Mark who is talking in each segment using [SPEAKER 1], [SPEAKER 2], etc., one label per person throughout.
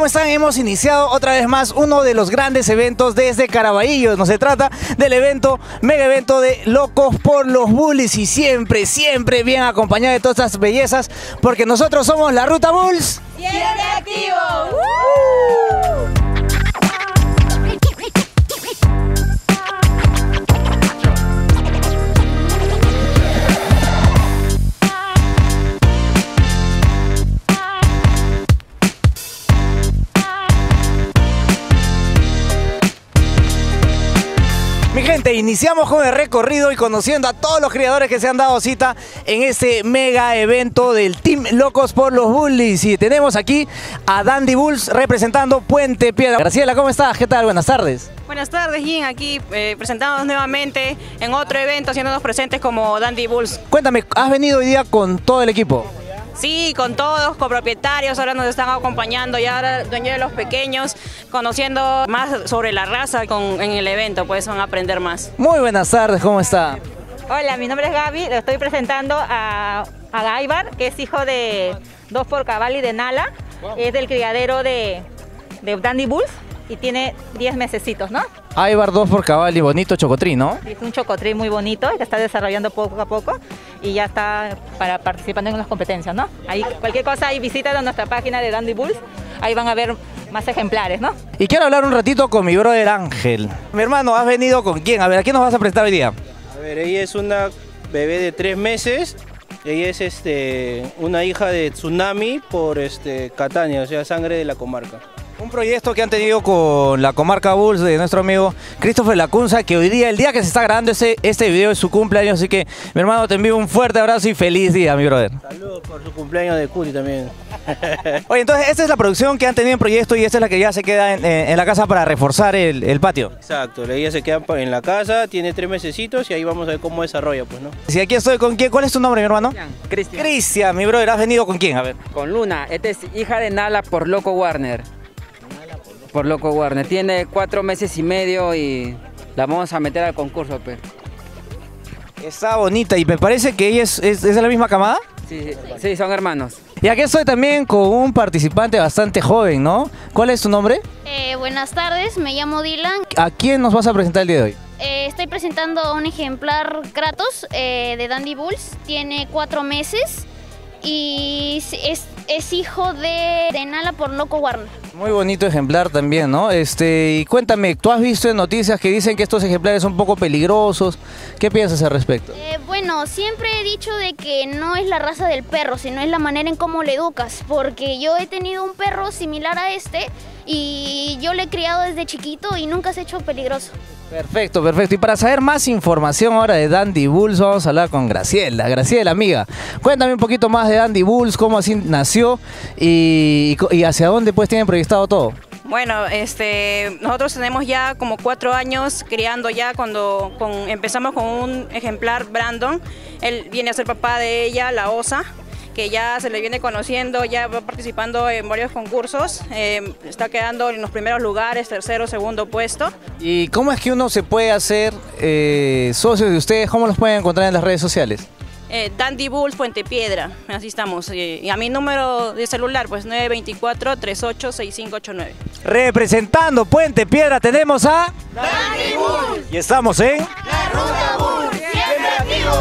[SPEAKER 1] ¿Cómo están? Hemos iniciado otra vez más uno de los grandes eventos desde Caraballo. No se trata del evento, mega evento de Locos por los Bulls, y siempre, siempre bien acompañado de todas estas bellezas, porque nosotros somos la Ruta Bulls.
[SPEAKER 2] ¡Siempre activo!
[SPEAKER 1] Mi gente, iniciamos con el recorrido y conociendo a todos los creadores que se han dado cita en este mega evento del Team Locos por los Bulls. Y tenemos aquí a Dandy Bulls representando Puente Piedra. Graciela, ¿cómo estás? ¿Qué tal? Buenas tardes.
[SPEAKER 2] Buenas tardes, Jim. Aquí presentándonos nuevamente en otro evento, haciéndonos presentes como Dandy Bulls.
[SPEAKER 1] Cuéntame, ¿has venido hoy día con todo el equipo?
[SPEAKER 2] Sí, con todos, con propietarios, ahora nos están acompañando ya ahora dueños de los pequeños, conociendo más sobre la raza en el evento, pues van a aprender más.
[SPEAKER 1] Muy buenas tardes, ¿cómo está?
[SPEAKER 3] Hola, mi nombre es Gaby, le estoy presentando a Gaibar, que es hijo de 2x Cavalli de Nala, es del criadero de Dandy Bulls y tiene 10 mesecitos, ¿no?
[SPEAKER 1] Aibar 2x Cavalli, bonito chocotrín, ¿no?
[SPEAKER 3] Es un chocotrín muy bonito que está desarrollando poco a poco y ya está participando en las competencias, ¿no? Ahí cualquier cosa, ahí visita nuestra página de Dandy Bulls, ahí van a ver más ejemplares, ¿no?
[SPEAKER 1] Y quiero hablar un ratito con mi brother Ángel. Mi hermano, ¿has venido con quién? A ver, ¿a quién nos vas a presentar hoy día?
[SPEAKER 4] A ver, ella es una bebé de 3 meses. Ella es una hija de Tsunami por Catania, o sea, sangre de la comarca.
[SPEAKER 1] Un proyecto que han tenido con la comarca Bulls de nuestro amigo Christopher Lacunza, que hoy día, el día que se está grabando este video es su cumpleaños, así que mi hermano te envío un fuerte abrazo y feliz día, mi brother.
[SPEAKER 4] Saludos por su cumpleaños de Cuti también.
[SPEAKER 1] Oye, entonces esta es la producción que han tenido en proyecto y esta es la que ya se queda en la casa para reforzar el patio.
[SPEAKER 4] Exacto, ella se queda en la casa, tiene 3 mesecitos y ahí vamos a ver cómo desarrolla, pues, ¿no?
[SPEAKER 1] Si aquí estoy con quién, ¿cuál es tu nombre, mi hermano?
[SPEAKER 5] Cristian.
[SPEAKER 1] Cristian, mi brother, ¿has venido con quién? A ver.
[SPEAKER 5] Con Luna, esta es hija de Nala por Loco Warner. Por Loco Warner. Tiene 4 meses y medio y la vamos a meter al concurso, pues.
[SPEAKER 1] Está bonita y me parece que ella es de la misma camada.
[SPEAKER 5] Sí, son hermanos.
[SPEAKER 1] Y aquí estoy también con un participante bastante joven, ¿no? ¿Cuál es tu nombre?
[SPEAKER 6] Buenas tardes, me llamo Dylan.
[SPEAKER 1] ¿A quién nos vas a presentar el día de hoy?
[SPEAKER 6] Estoy presentando un ejemplar Kratos de Dandy Bulls. Tiene 4 meses y es hijo de Nala por Loco Warner.
[SPEAKER 1] Muy bonito ejemplar también, ¿no? Y cuéntame, ¿tú has visto en noticias que dicen que estos ejemplares son un poco peligrosos? ¿Qué piensas al respecto?
[SPEAKER 6] Bueno, siempre he dicho de que no es la raza del perro, sino es la manera en cómo le educas. Porque yo he tenido un perro similar a este y yo le he criado desde chiquito y nunca se ha hecho peligroso.
[SPEAKER 1] Perfecto, perfecto. Y para saber más información ahora de Dandy Bulls, vamos a hablar con Graciela. Graciela, amiga, cuéntame un poquito más de Dandy Bulls, cómo así nació y hacia dónde pues tienen proyectado todo.
[SPEAKER 2] Bueno, nosotros tenemos ya como 4 años criando ya cuando empezamos con un ejemplar Brandon. Él viene a ser papá de ella, la Osa, que ya se le viene conociendo, ya va participando en varios concursos, está quedando en los primeros lugares, tercero, segundo puesto.
[SPEAKER 1] ¿Y cómo es que uno se puede hacer socio de ustedes? ¿Cómo los pueden encontrar en las redes sociales?
[SPEAKER 2] Dandy Bulls Puente Piedra, así estamos. Y a mi número de celular, pues 924-386589.
[SPEAKER 1] Representando Puente Piedra tenemos a
[SPEAKER 2] Dandy Bulls.
[SPEAKER 1] Y estamos en
[SPEAKER 2] La Ruta Bulls, siempre activo.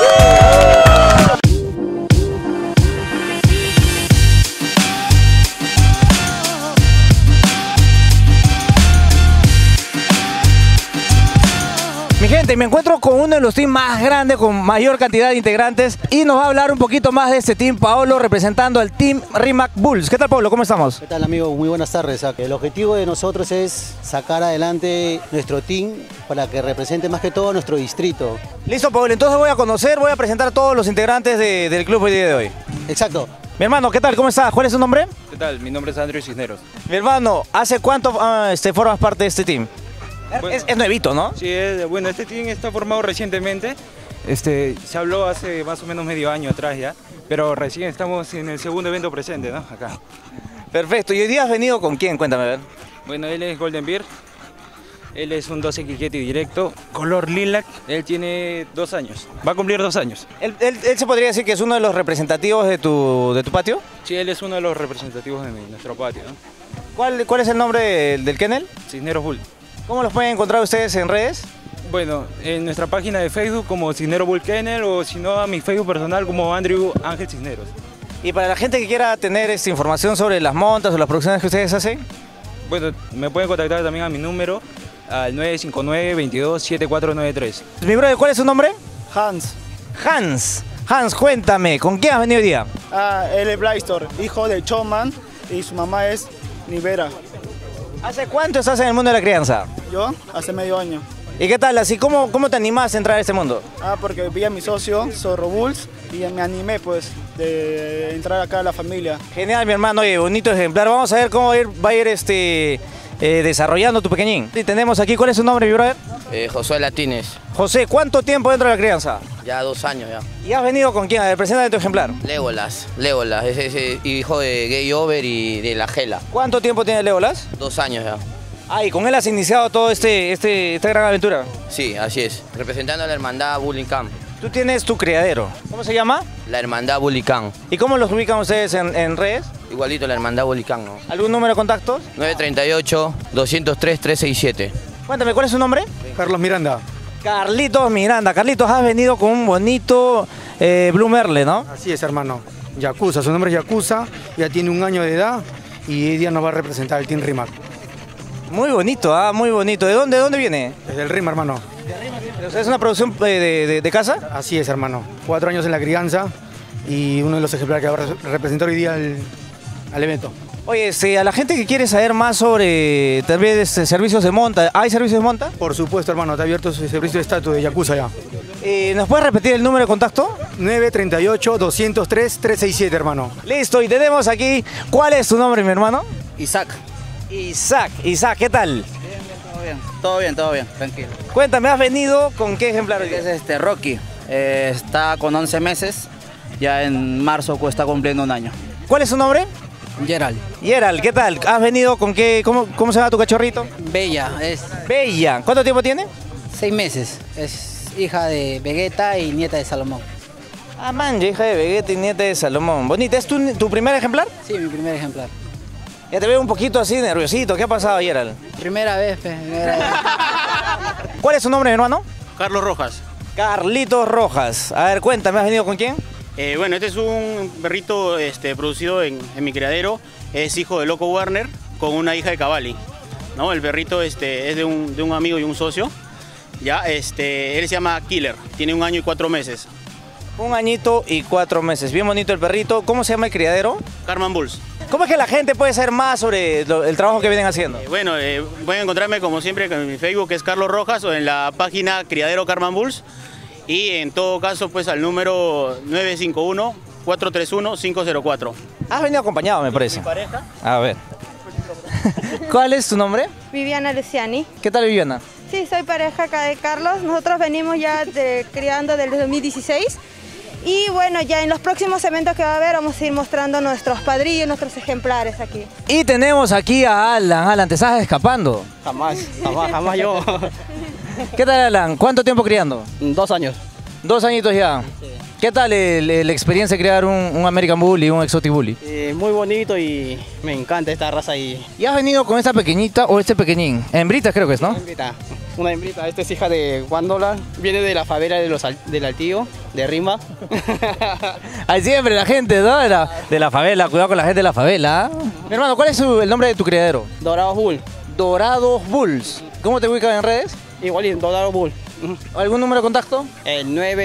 [SPEAKER 1] Mi gente, me encuentro con uno de los teams más grandes, con mayor cantidad de integrantes, y nos va a hablar un poquito más de este team, Paolo, representando al Team Rimac Bulls. ¿Qué tal, Paolo? ¿Cómo estamos?
[SPEAKER 7] ¿Qué tal, amigo? Muy buenas tardes. El objetivo de nosotros es sacar adelante nuestro team para que represente más que todo nuestro distrito.
[SPEAKER 1] Listo, Paolo. Entonces voy a presentar a todos los integrantes del club el día de hoy.
[SPEAKER 7] Exacto.
[SPEAKER 1] Mi hermano, ¿qué tal? ¿Cómo estás? ¿Cuál es tu nombre?
[SPEAKER 8] ¿Qué tal? Mi nombre es Andrew Cisneros.
[SPEAKER 1] Mi hermano, ¿hace cuánto formas parte de este team?
[SPEAKER 8] Bueno,
[SPEAKER 1] es nuevito, ¿no?
[SPEAKER 8] Sí, bueno, este team está formado recientemente. Se habló hace más o menos medio año atrás ya, pero recién estamos en el segundo evento presente, ¿no? Acá.
[SPEAKER 1] Perfecto. ¿Y hoy día has venido con quién? Cuéntame, a ver.
[SPEAKER 8] Bueno, él es Golden Beard. Él es un 12 Quiquete directo, color lilac. Él tiene 2 años. Va a cumplir 2 años.
[SPEAKER 1] ¿Él se podría decir que es uno de los representativos de tu patio?
[SPEAKER 8] Sí, él es uno de los representativos de nuestro patio, ¿no?
[SPEAKER 1] ¿Cuál es el nombre del kennel?
[SPEAKER 8] Cisneros Bull.
[SPEAKER 1] ¿Cómo los pueden encontrar ustedes en redes?
[SPEAKER 8] Bueno, en nuestra página de Facebook como Cisneros Bull Kennel o si no a mi Facebook personal como Andrew Ángel Cisneros.
[SPEAKER 1] Y para la gente que quiera tener esta información sobre las montas o las producciones que ustedes hacen,
[SPEAKER 8] Bueno, me pueden contactar también a mi número al 959-22-7493.
[SPEAKER 1] mi brother, ¿cuál es su nombre?
[SPEAKER 9] Hans.
[SPEAKER 1] Hans, cuéntame, ¿con quién has venido hoy día?
[SPEAKER 9] Él es Blaistor, hijo de Choman, y su mamá es Nivera.
[SPEAKER 1] ¿Hace cuánto estás en el mundo de la crianza?
[SPEAKER 9] Yo, hace medio año.
[SPEAKER 1] ¿Y qué tal? Así, ¿cómo te animás a entrar a este mundo?
[SPEAKER 9] Porque vi a mi socio, Zorro Bulls, y me animé pues de entrar acá a la familia.
[SPEAKER 1] Genial, mi hermano, oye, bonito ejemplar. Vamos a ver cómo va a ir desarrollando tu pequeñín. Y tenemos aquí, ¿cuál es su nombre, mi brother?
[SPEAKER 10] Josué Latines,
[SPEAKER 1] José, ¿cuánto tiempo dentro de la crianza?
[SPEAKER 10] ya 2 años ya.
[SPEAKER 1] ¿Y has venido con quién? A ver, preséntame tu ejemplar.
[SPEAKER 10] Legolas, ese hijo de Gay Over y de la Gela.
[SPEAKER 1] ¿Cuánto tiempo tiene Legolas?
[SPEAKER 10] 2 años ya.
[SPEAKER 1] Ah, y con él has iniciado todo esta gran aventura.
[SPEAKER 10] Sí, así es. Representando a la hermandad Bully Camp.
[SPEAKER 1] Tú tienes tu criadero. ¿Cómo se llama?
[SPEAKER 10] La hermandad Bully Camp.
[SPEAKER 1] ¿Y cómo los ubican ustedes en redes?
[SPEAKER 10] Igualito la hermandad Bully Camp, ¿no?
[SPEAKER 1] ¿Algún número de contactos?
[SPEAKER 10] 938-203-367.
[SPEAKER 1] Cuéntame, ¿cuál es su nombre?
[SPEAKER 9] Carlos Miranda.
[SPEAKER 1] Carlitos Miranda. Carlitos, has venido con un bonito Blue Merle, ¿no?
[SPEAKER 9] Así es, hermano. Yakuza, su nombre es Yakuza, ya tiene 1 año de edad y hoy día nos va a representar el Team Rimac.
[SPEAKER 1] Muy bonito, muy bonito. ¿De dónde viene?
[SPEAKER 9] Desde el Rima, hermano.
[SPEAKER 1] ¿Es una producción de casa?
[SPEAKER 9] Así es, hermano. 4 años en la crianza y uno de los ejemplares que va a representar hoy día al evento.
[SPEAKER 1] Oye, a la gente que quiere saber más sobre tal vez servicios de monta, ¿hay servicios de monta?
[SPEAKER 9] Por supuesto, hermano, está abierto su servicio de estatus de Yakuza ya.
[SPEAKER 1] ¿Nos puedes repetir el número de contacto?
[SPEAKER 9] 938-203-367, hermano.
[SPEAKER 1] Listo, y tenemos aquí, ¿cuál es tu nombre, mi hermano?
[SPEAKER 10] Isaac.
[SPEAKER 1] Isaac, ¿qué tal?
[SPEAKER 10] Todo bien, tranquilo.
[SPEAKER 1] Cuéntame, ¿has venido con qué ejemplar hoy día?
[SPEAKER 10] Es Rocky. Está con 11 meses. Ya en marzo está cumpliendo 1 año.
[SPEAKER 1] ¿Cuál es su nombre?
[SPEAKER 10] Gerald.
[SPEAKER 1] Gerald, ¿qué tal? ¿Has venido con qué? ¿Cómo se llama tu cachorrito?
[SPEAKER 10] Bella, es
[SPEAKER 1] Bella. ¿Cuánto tiempo tiene?
[SPEAKER 10] 6 meses. Es hija de Vegeta y nieta de Salomón.
[SPEAKER 1] Ah, man, hija de Vegeta y nieta de Salomón. Bonita, ¿es tu primer ejemplar?
[SPEAKER 10] Sí, mi primer ejemplar.
[SPEAKER 1] Ya te veo un poquito así nerviosito. ¿Qué ha pasado, Gerald?
[SPEAKER 10] Primera vez.
[SPEAKER 1] ¿Cuál es su nombre, mi hermano?
[SPEAKER 11] Carlos Rojas.
[SPEAKER 1] Carlitos Rojas. A ver, cuéntame, ¿has venido con quién?
[SPEAKER 11] Bueno, este es un perrito producido en mi criadero. Es hijo de Loco Warner con una hija de Cavalli, ¿no? El perrito es de un amigo y un socio. Ya, él se llama Killer. Tiene 1 año y 4 meses.
[SPEAKER 1] 1 añito y 4 meses. Bien bonito el perrito. ¿Cómo se llama el criadero?
[SPEAKER 11] Carman Bulls.
[SPEAKER 1] ¿Cómo es que la gente puede saber más sobre el trabajo que vienen haciendo?
[SPEAKER 11] Bueno, pueden encontrarme como siempre en mi Facebook, que es Carlos Rojas, o en la página Criadero Carman Bulls. Y en todo caso, pues al número 951-431-504.
[SPEAKER 1] Has venido acompañado, me parece.
[SPEAKER 11] Mi pareja.
[SPEAKER 1] A ver. ¿Cuál es tu nombre?
[SPEAKER 12] Viviana Luciani.
[SPEAKER 1] ¿Qué tal, Viviana?
[SPEAKER 12] Sí, soy pareja acá de Carlos. Nosotros venimos ya criando desde 2016. Y bueno, ya en los próximos eventos que va a haber vamos a ir mostrando nuestros padrillos, nuestros ejemplares aquí.
[SPEAKER 1] Y tenemos aquí a Alan. Alan, ¿te estás escapando?
[SPEAKER 13] Jamás yo.
[SPEAKER 1] ¿Qué tal, Alan? ¿Cuánto tiempo criando?
[SPEAKER 13] 2 años.
[SPEAKER 1] 2 añitos ya. Sí. ¿Qué tal la experiencia de crear un American Bully y un Exotic Bully?
[SPEAKER 13] Muy bonito y me encanta esta raza. ¿Y
[SPEAKER 1] has venido con esta pequeñita o este pequeñín? Hembritas creo que es, ¿no?
[SPEAKER 13] Una hembrita. Esta es hija de Guandola. Viene de la favela del Altío, de Rima.
[SPEAKER 1] Ahí siempre la gente, ¿no? De la favela. Cuidado con la gente de la favela. Mi hermano, ¿cuál es el nombre de tu criadero?
[SPEAKER 13] Dorados Bull.
[SPEAKER 1] Dorados Bulls. ¿Cómo te ubicas en redes?
[SPEAKER 13] Igual, Dorados Bull.
[SPEAKER 1] ¿Algún número de contacto?
[SPEAKER 13] El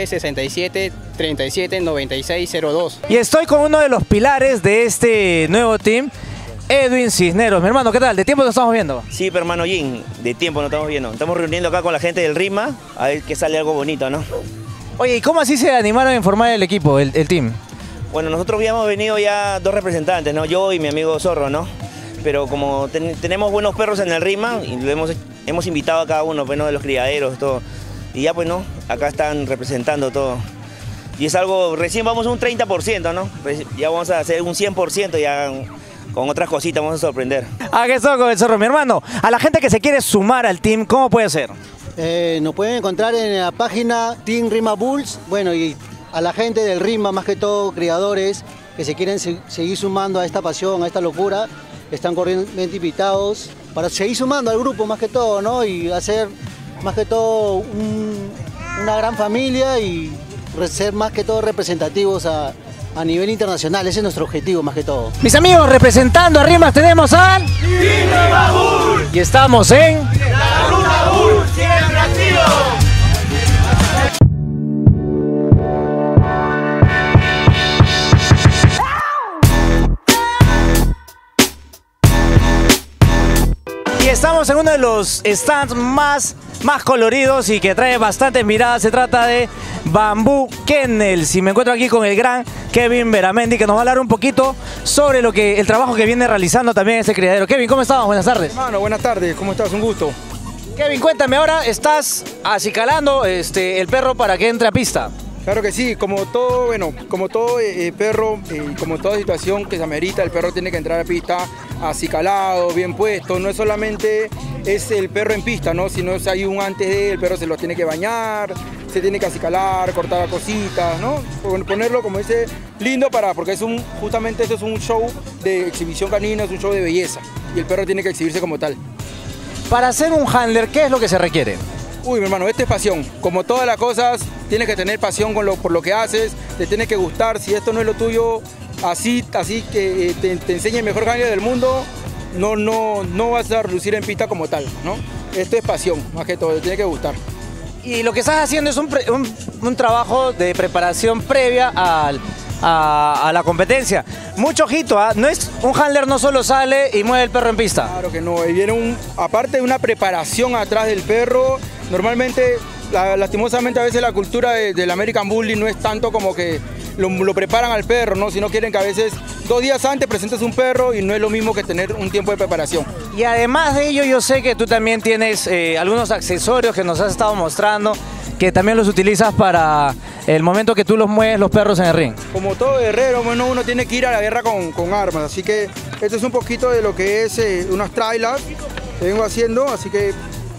[SPEAKER 13] 967-379602.
[SPEAKER 1] Y estoy con uno de los pilares de este nuevo team, Edwin Cisneros. Mi hermano, ¿qué tal? ¿De tiempo nos estamos viendo?
[SPEAKER 14] Sí, pero hermano Jim, de tiempo nos estamos viendo. Estamos reuniendo acá con la gente del Rima, a ver que sale algo bonito, ¿no?
[SPEAKER 1] Oye, ¿y cómo así se animaron a formar el equipo, el team?
[SPEAKER 14] Bueno, nosotros habíamos venido ya 2 representantes, ¿no? Yo y mi amigo Zorro, ¿no? Pero como tenemos buenos perros en el Rima, y hemos invitado a cada uno, pues, ¿no? De los criaderos, todo. Y ya pues no, acá están representando todo. Y es algo, recién vamos a un 30%, ¿no? Ya vamos a hacer un 100%, ya con otras cositas vamos a sorprender.
[SPEAKER 1] ¿A qué son con el Zorro, mi hermano? A la gente que se quiere sumar al team, ¿cómo puede hacer?
[SPEAKER 7] Nos pueden encontrar en la página Team Rima Bulls. Bueno, y a la gente del Rima, más que todo criadores, que se quieren seguir sumando a esta pasión, a esta locura, están cordialmente invitados para seguir sumando al grupo más que todo, ¿no? Y hacer más que todo una gran familia y ser más que todo representativos a nivel internacional. Ese es nuestro objetivo más que todo.
[SPEAKER 1] Mis amigos, representando a Rimas tenemos al... Y estamos en...
[SPEAKER 15] La Ruta Bull, siempre activo.
[SPEAKER 1] Y estamos en uno de los stands más coloridos y que trae bastantes miradas. Se trata de Bamboo Kennels y me encuentro aquí con el gran Kevin Beramendi, que nos va a hablar un poquito sobre el trabajo que viene realizando también este criadero. Kevin, ¿cómo estamos? Buenas tardes.
[SPEAKER 9] Hermano, buenas tardes. ¿Cómo estás? Un gusto.
[SPEAKER 1] Kevin, cuéntame, ahora estás acicalando el perro para que entre a pista.
[SPEAKER 9] Claro que sí, como todo perro, como toda situación que se amerita, el perro tiene que entrar a pista acicalado, bien puesto. No es solamente el perro en pista, ¿no? Sino hay un antes de él, el perro se lo tiene que bañar, se tiene que acicalar, cortar cositas, ¿no? Ponerlo como ese lindo porque justamente esto es un show de exhibición canina, es un show de belleza y el perro tiene que exhibirse como tal.
[SPEAKER 1] Para ser un handler, ¿qué es lo que se requiere?
[SPEAKER 9] Uy, mi hermano, esto es pasión. Como todas las cosas, tienes que tener pasión por lo que haces, te tiene que gustar. Si esto no es lo tuyo, así que te enseñe el mejor handler del mundo, no vas a relucir en pista como tal, ¿no? Esto es pasión, más que todo, te tiene que gustar.
[SPEAKER 1] Y lo que estás haciendo es un trabajo de preparación previa a la competencia. Mucho ojito, ¿eh? No es un handler, no solo sale y mueve el perro en pista.
[SPEAKER 9] Claro que no, viene aparte de una preparación atrás del perro. Normalmente, lastimosamente a veces la cultura del American Bully no es tanto como que lo preparan al perro, ¿no? Sino quieren que a veces 2 días antes presentes un perro y no es lo mismo que tener un tiempo de preparación.
[SPEAKER 1] Y además de ello, yo sé que tú también tienes algunos accesorios que nos has estado mostrando, que también los utilizas para el momento que tú los mueves los perros en el ring.
[SPEAKER 9] Como todo guerrero, bueno, uno tiene que ir a la guerra con armas, así que esto es un poquito de lo que es unas trailers que vengo haciendo, así que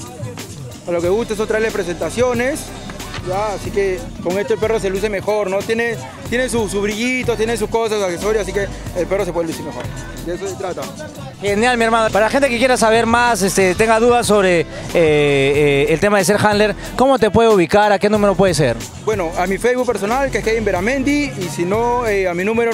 [SPEAKER 9] a lo que gusta es traerle presentaciones, ya, así que con esto el perro se luce mejor, ¿no? Tiene sus brillitos, tiene sus cosas, accesorios, así que el perro se puede lucir mejor. De eso se trata.
[SPEAKER 1] Genial, mi hermano. Para la gente que quiera saber más, tenga dudas sobre el tema de ser handler, ¿cómo te puede ubicar? ¿A qué número puede ser?
[SPEAKER 9] Bueno, a mi Facebook personal, que es Kevin Beramendi, y si no, a mi número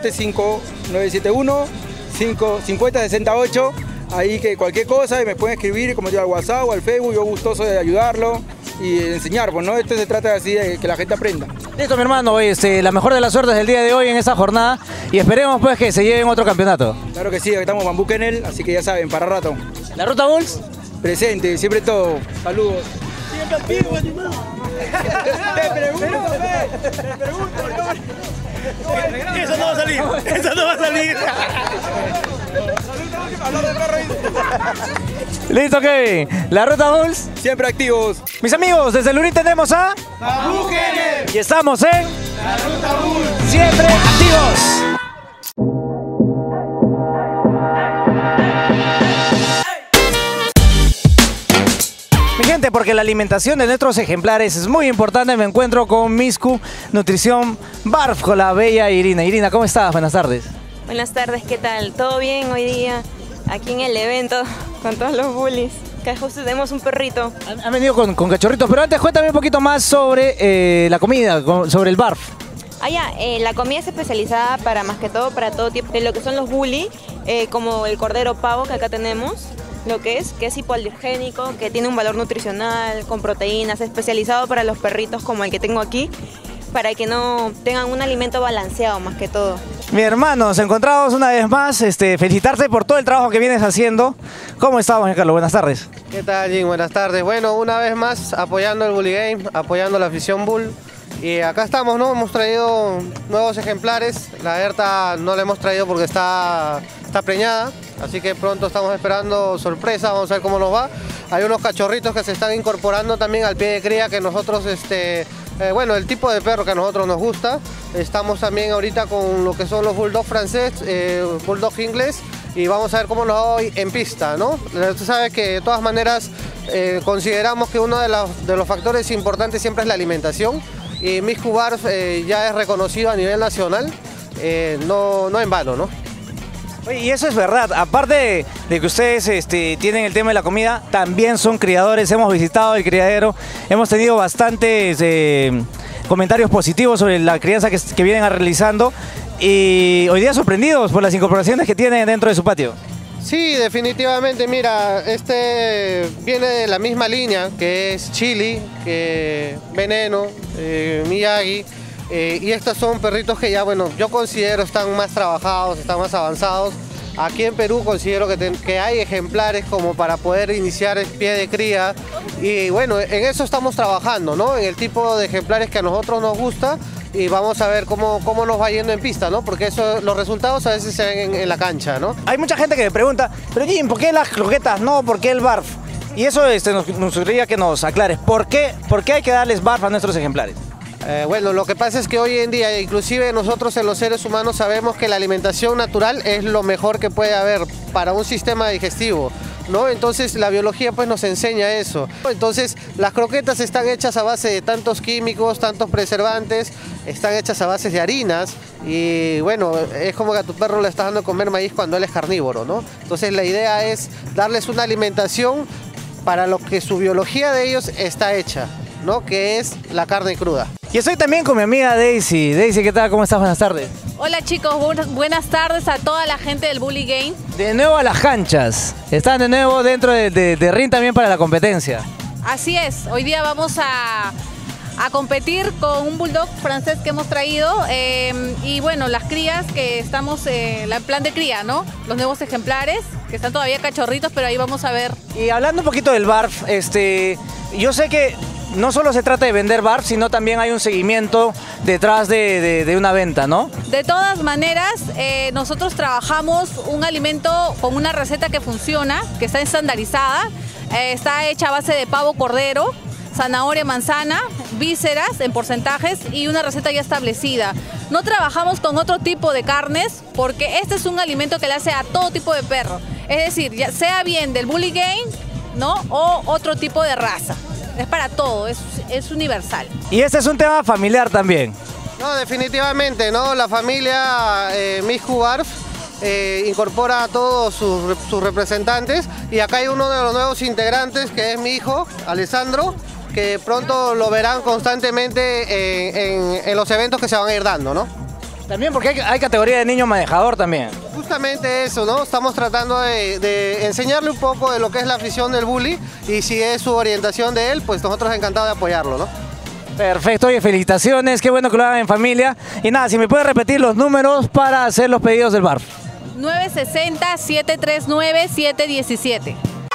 [SPEAKER 9] 975-971-5068. Ahí que cualquier cosa me pueden escribir, como digo, al WhatsApp o al Facebook, yo gustoso de ayudarlo y enseñar, pues no, esto se trata así de que la gente aprenda.
[SPEAKER 1] Listo, mi hermano, la mejor de las suertes del día de hoy en esta jornada y esperemos pues que se lleven otro campeonato.
[SPEAKER 9] Claro que sí, estamos Bamboo Kennel, así que ya saben, para rato.
[SPEAKER 1] ¿La Ruta Bulls?
[SPEAKER 9] Presente, siempre todo. Saludos.
[SPEAKER 15] Siempre activo, animado.
[SPEAKER 9] Te pregunto.
[SPEAKER 15] Eso no va a salir, eso no va a salir.
[SPEAKER 1] Listo, Kevin. La Ruta Bulls,
[SPEAKER 9] siempre activos.
[SPEAKER 1] Mis amigos, desde Lurín tenemos a
[SPEAKER 15] Bamboo Kennel.
[SPEAKER 1] Y estamos en
[SPEAKER 15] La Ruta Bulls,
[SPEAKER 1] siempre activos. Mi gente, porque la alimentación de nuestros ejemplares es muy importante, me encuentro con Miscu Nutrición Barf, con la bella Irina. Irina, ¿cómo estás? Buenas tardes.
[SPEAKER 16] Buenas tardes, ¿qué tal? ¿Todo bien hoy día? Aquí en el evento con todos los bullies. Que justo tenemos un perrito.
[SPEAKER 1] Han venido con cachorritos, pero antes cuéntame un poquito más sobre la comida, sobre el barf.
[SPEAKER 16] La comida es especializada para más que todo, para todo tipo de lo que son los bullies, como el cordero pavo que acá tenemos, que es hipoalergénico, que tiene un valor nutricional, con proteínas, especializado para los perritos como el que tengo aquí, para que no tengan un alimento balanceado más que todo.
[SPEAKER 1] Mi hermano, nos encontramos una vez más, felicitarte por todo el trabajo que vienes haciendo. ¿Cómo estás, Juan Carlos? Buenas tardes.
[SPEAKER 17] ¿Qué tal, Jim? Buenas tardes. Bueno, una vez más apoyando el Bully Game, apoyando la afición Bull. Y acá estamos, ¿no? Hemos traído nuevos ejemplares. La Berta no la hemos traído porque está preñada, así que pronto estamos esperando sorpresa, vamos a ver cómo nos va. Hay unos cachorritos que se están incorporando también al pie de cría que nosotros, bueno, el tipo de perro que a nosotros nos gusta. Estamos también ahorita con lo que son los bulldog francés, bulldog inglés, y vamos a ver cómo nos va hoy en pista, ¿no? Usted sabe que de todas maneras consideramos que uno de los factores importantes siempre es la alimentación, y Miscu Barf ya es reconocido a nivel nacional, no en vano, ¿no?
[SPEAKER 1] Oye, y eso es verdad, aparte de que ustedes tienen el tema de la comida, también son criadores, hemos visitado el criadero, hemos tenido bastantes comentarios positivos sobre la crianza que vienen realizando y hoy día sorprendidos por las incorporaciones que tienen dentro de su patio.
[SPEAKER 17] Sí, definitivamente, mira, este viene de la misma línea que es Chili, que Veneno, Miyagi, y estos son perritos que ya, bueno, yo considero están más trabajados, están más avanzados. Aquí en Perú considero que hay ejemplares como para poder iniciar el pie de cría y bueno, en eso estamos trabajando, ¿no? En el tipo de ejemplares que a nosotros nos gusta y vamos a ver cómo nos va yendo en pista, ¿no? Porque los resultados a veces se ven en la cancha, ¿no?
[SPEAKER 1] Hay mucha gente que me pregunta, pero Jim, ¿por qué las croquetas no? ¿Por qué el barf? Y eso nos gustaría que nos aclares, ¿por qué hay que darles barf a nuestros ejemplares?
[SPEAKER 17] Bueno, lo que pasa es que hoy en día, inclusive nosotros en los seres humanos sabemos que la alimentación natural es lo mejor que puede haber para un sistema digestivo, ¿no? Entonces la biología pues nos enseña eso. Entonces las croquetas están hechas a base de tantos químicos, tantos preservantes, están hechas a base de harinas y bueno, es como que a tu perro le estás dando de comer maíz cuando él es carnívoro, ¿no? Entonces la idea es darles una alimentación para lo que su biología de ellos está hecha, ¿no? Que es la carne cruda.
[SPEAKER 1] Y estoy también con mi amiga Daisy. Daisy, ¿qué tal? ¿Cómo estás? Buenas tardes.
[SPEAKER 18] Hola chicos, buenas tardes a toda la gente del Bully Game.
[SPEAKER 1] De nuevo a las canchas. Están de nuevo dentro de ring también para la competencia.
[SPEAKER 18] Así es, hoy día vamos a competir con un bulldog francés que hemos traído y bueno, las crías que estamos en plan de cría, ¿no? Los nuevos ejemplares que están todavía cachorritos, pero ahí vamos a ver.
[SPEAKER 1] Y hablando un poquito del barf, yo sé que no solo se trata de vender barf, sino también hay un seguimiento detrás de una venta, ¿no?
[SPEAKER 18] De todas maneras, nosotros trabajamos un alimento con una receta que funciona, que está estandarizada, está hecha a base de pavo cordero, zanahoria, manzana, vísceras en porcentajes y una receta ya establecida. No trabajamos con otro tipo de carnes porque este es un alimento que le hace a todo tipo de perro. Es decir, ya sea bien del Bully Game, ¿no? O otro tipo de raza. Es para todo, es universal.
[SPEAKER 1] Y este es un tema familiar también.
[SPEAKER 17] No, definitivamente, ¿no? La familia Mishu Barf incorpora a todos sus representantes y acá hay uno de los nuevos integrantes que es mi hijo, Alessandro, que pronto lo verán constantemente en los eventos que se van a ir dando, ¿no?
[SPEAKER 1] También porque hay categoría de niño manejador también.
[SPEAKER 17] Justamente eso, ¿no? Estamos tratando de enseñarle un poco de lo que es la afición del bully y si es su orientación de él, pues nosotros encantados de apoyarlo, ¿no?
[SPEAKER 1] Perfecto, oye, felicitaciones, qué bueno que lo hagan en familia. Y nada, si me puede repetir los números para hacer los pedidos del barf.
[SPEAKER 18] 960-739-717.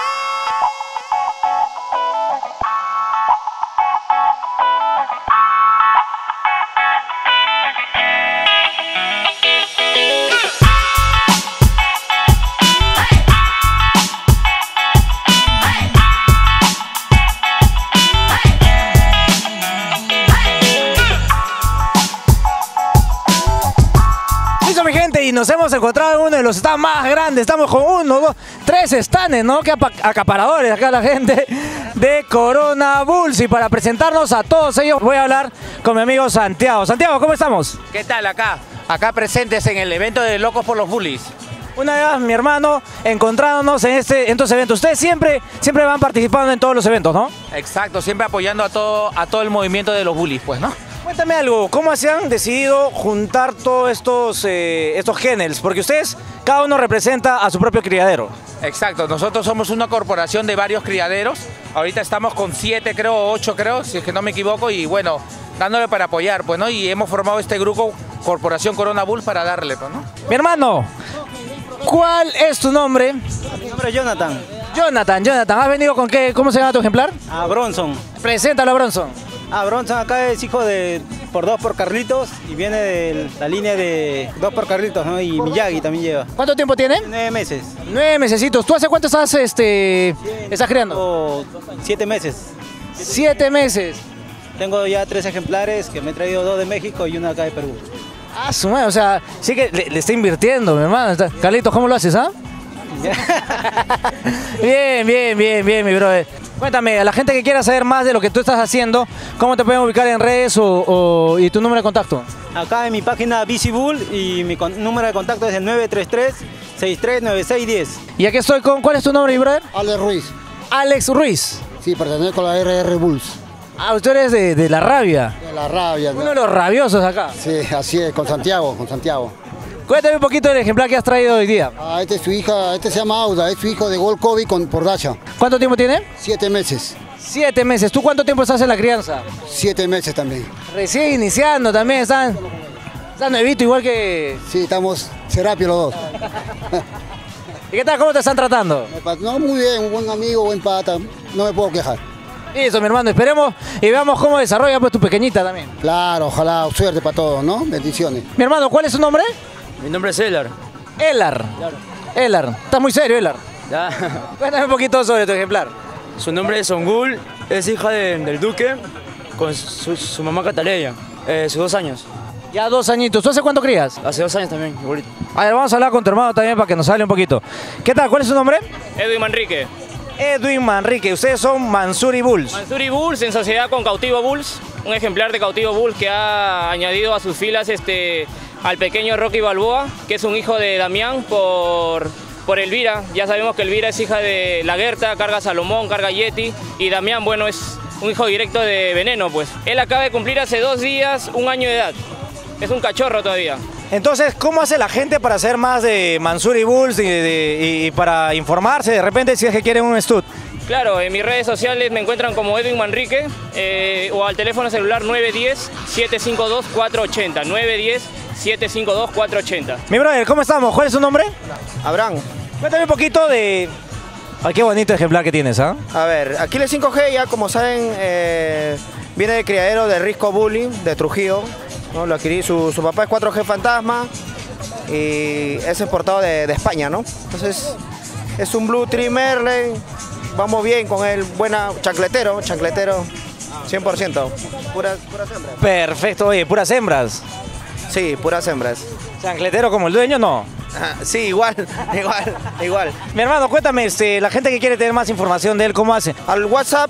[SPEAKER 1] Y nos hemos encontrado en uno de los stands más grandes. Estamos con 1, 2, 3 stands, ¿no? Que acaparadores acá la gente de Corona Bulls. Y para presentarnos a todos ellos voy a hablar con mi amigo Santiago. Santiago, ¿cómo estamos?
[SPEAKER 19] ¿Qué tal acá? Acá presentes en el evento de Locos por los Bullies.
[SPEAKER 1] Una vez más, mi hermano, encontrándonos en estos eventos. Ustedes siempre van participando en todos los eventos, ¿no?
[SPEAKER 19] Exacto, siempre apoyando a todo el movimiento de los bullies, pues, ¿no?
[SPEAKER 1] Cuéntame algo, ¿cómo se han decidido juntar todos estos kennels? Porque ustedes, cada uno representa a su propio criadero.
[SPEAKER 19] Exacto, nosotros somos una corporación de varios criaderos. Ahorita estamos con 7, creo, 8, creo, si es que no me equivoco. Y bueno, dándole para apoyar, pues, ¿no? Y hemos formado este grupo, Corporación Corona Bulls, para darle, pues, ¿no?
[SPEAKER 1] Mi hermano, ¿cuál es tu nombre?
[SPEAKER 20] Mi nombre es Jonathan.
[SPEAKER 1] Jonathan, ¿has venido con qué? ¿Cómo se llama tu ejemplar?
[SPEAKER 20] Bronson.
[SPEAKER 1] Preséntalo a Bronson.
[SPEAKER 20] Bronson acá es hijo de por 2 por Carlitos y viene de la línea de 2 por Carlitos, ¿no? Y Miyagi también lleva.
[SPEAKER 1] ¿Cuánto tiempo tiene?
[SPEAKER 20] 9 meses.
[SPEAKER 1] 9 mesecitos. ¿Tú hace cuánto estás criando?
[SPEAKER 20] 7 meses.
[SPEAKER 1] 7 meses.
[SPEAKER 20] Tengo ya 3 ejemplares que me he traído 2 de México y 1 acá de Perú.
[SPEAKER 1] Ah, su madre, o sea, sí que le está invirtiendo, mi hermano. Carlitos, ¿cómo lo haces, Bien, mi brother. Cuéntame, a la gente que quiera saber más de lo que tú estás haciendo, ¿cómo te pueden ubicar en redes y tu número de contacto?
[SPEAKER 20] Acá en mi página Busy Bull y mi número de contacto es el 639610.
[SPEAKER 1] Y aquí estoy con, ¿cuál es tu nombre, mi brother?
[SPEAKER 21] Alex Ruiz.
[SPEAKER 1] Alex Ruiz.
[SPEAKER 21] Sí, pertenezco a la RR Bulls.
[SPEAKER 1] Ah, usted es de La Rabia.
[SPEAKER 21] De La Rabia.
[SPEAKER 1] Uno de los rabiosos acá.
[SPEAKER 21] Sí, así es, con Santiago.
[SPEAKER 1] Cuéntame un poquito del ejemplar que has traído hoy día.
[SPEAKER 21] Ah, este es su hija, este se llama Auda, es su hijo de Gol Kobe por Dacha.
[SPEAKER 1] ¿Cuánto tiempo tiene?
[SPEAKER 21] 7 meses.
[SPEAKER 1] 7 meses. ¿Tú cuánto tiempo estás en la crianza?
[SPEAKER 21] 7 meses también.
[SPEAKER 1] Recién iniciando también, están nuevito igual que...
[SPEAKER 21] Sí, estamos Serapio los dos.
[SPEAKER 1] ¿Y qué tal? ¿Cómo te están tratando?
[SPEAKER 21] No, muy bien, un buen amigo, buen pata, no me puedo quejar.
[SPEAKER 1] Eso, mi hermano, esperemos y veamos cómo desarrolla pues tu pequeñita también.
[SPEAKER 21] Claro, ojalá, suerte para todos, ¿no? Bendiciones.
[SPEAKER 1] Mi hermano, ¿cuál es su nombre?
[SPEAKER 22] Mi nombre es Elar.
[SPEAKER 1] Elar.
[SPEAKER 22] Claro.
[SPEAKER 1] Elar. Estás muy serio, Elar.
[SPEAKER 22] Ya.
[SPEAKER 1] Cuéntame un poquito sobre tu ejemplar.
[SPEAKER 22] Su nombre es Songul, es hija del duque con su mamá Cataleya, sus 2 años.
[SPEAKER 1] Ya 2 añitos. ¿Tú hace cuánto crías?
[SPEAKER 22] Hace 2 años también, igualito.
[SPEAKER 1] A ver, vamos a hablar con tu hermano también para que nos hable un poquito. ¿Qué tal? ¿Cuál es su nombre?
[SPEAKER 23] Edwin Manrique.
[SPEAKER 1] Edwin Manrique. Ustedes son Mansuri Bulls.
[SPEAKER 23] Mansuri Bulls en sociedad con Cautivo Bulls, un ejemplar de Cautivo Bulls que ha añadido a sus filas al pequeño Rocky Balboa, que es un hijo de Damián por Elvira. Ya sabemos que Elvira es hija de Laguerta, carga Salomón, carga Yeti, y Damián, bueno, es un hijo directo de Veneno, pues. Él acaba de cumplir hace 2 días 1 año de edad. Es un cachorro todavía.
[SPEAKER 1] Entonces, ¿cómo hace la gente para hacer más de Mansuri Bulls y para informarse de repente si es que quieren un stud?
[SPEAKER 23] Claro, en mis redes sociales me encuentran como Edwin Manrique o al teléfono celular 910-752-480. 910-752-480.
[SPEAKER 1] Mi brother, ¿cómo estamos? ¿Cuál es su nombre?
[SPEAKER 24] Abraham.
[SPEAKER 1] Cuéntame un poquito de... Ay, qué bonito ejemplar que tienes, ¿ah?
[SPEAKER 24] A ver, Aquiles 5G ya, como saben, viene de criadero de Risco Bully, de Trujillo. ¿No? Lo adquirí, su papá es 4G Fantasma y es exportado de España, ¿no? Entonces, es un Blue Tree Merle, vamos bien con él, buena, chancletero, 100%, puras hembras.
[SPEAKER 1] Perfecto, oye, puras hembras.
[SPEAKER 24] Sí, puras hembras.
[SPEAKER 1] ¿Chancletero como el dueño? No.
[SPEAKER 24] Sí, igual.
[SPEAKER 1] Mi hermano, cuéntame, la gente que quiere tener más información de él, ¿cómo hace?
[SPEAKER 24] Al WhatsApp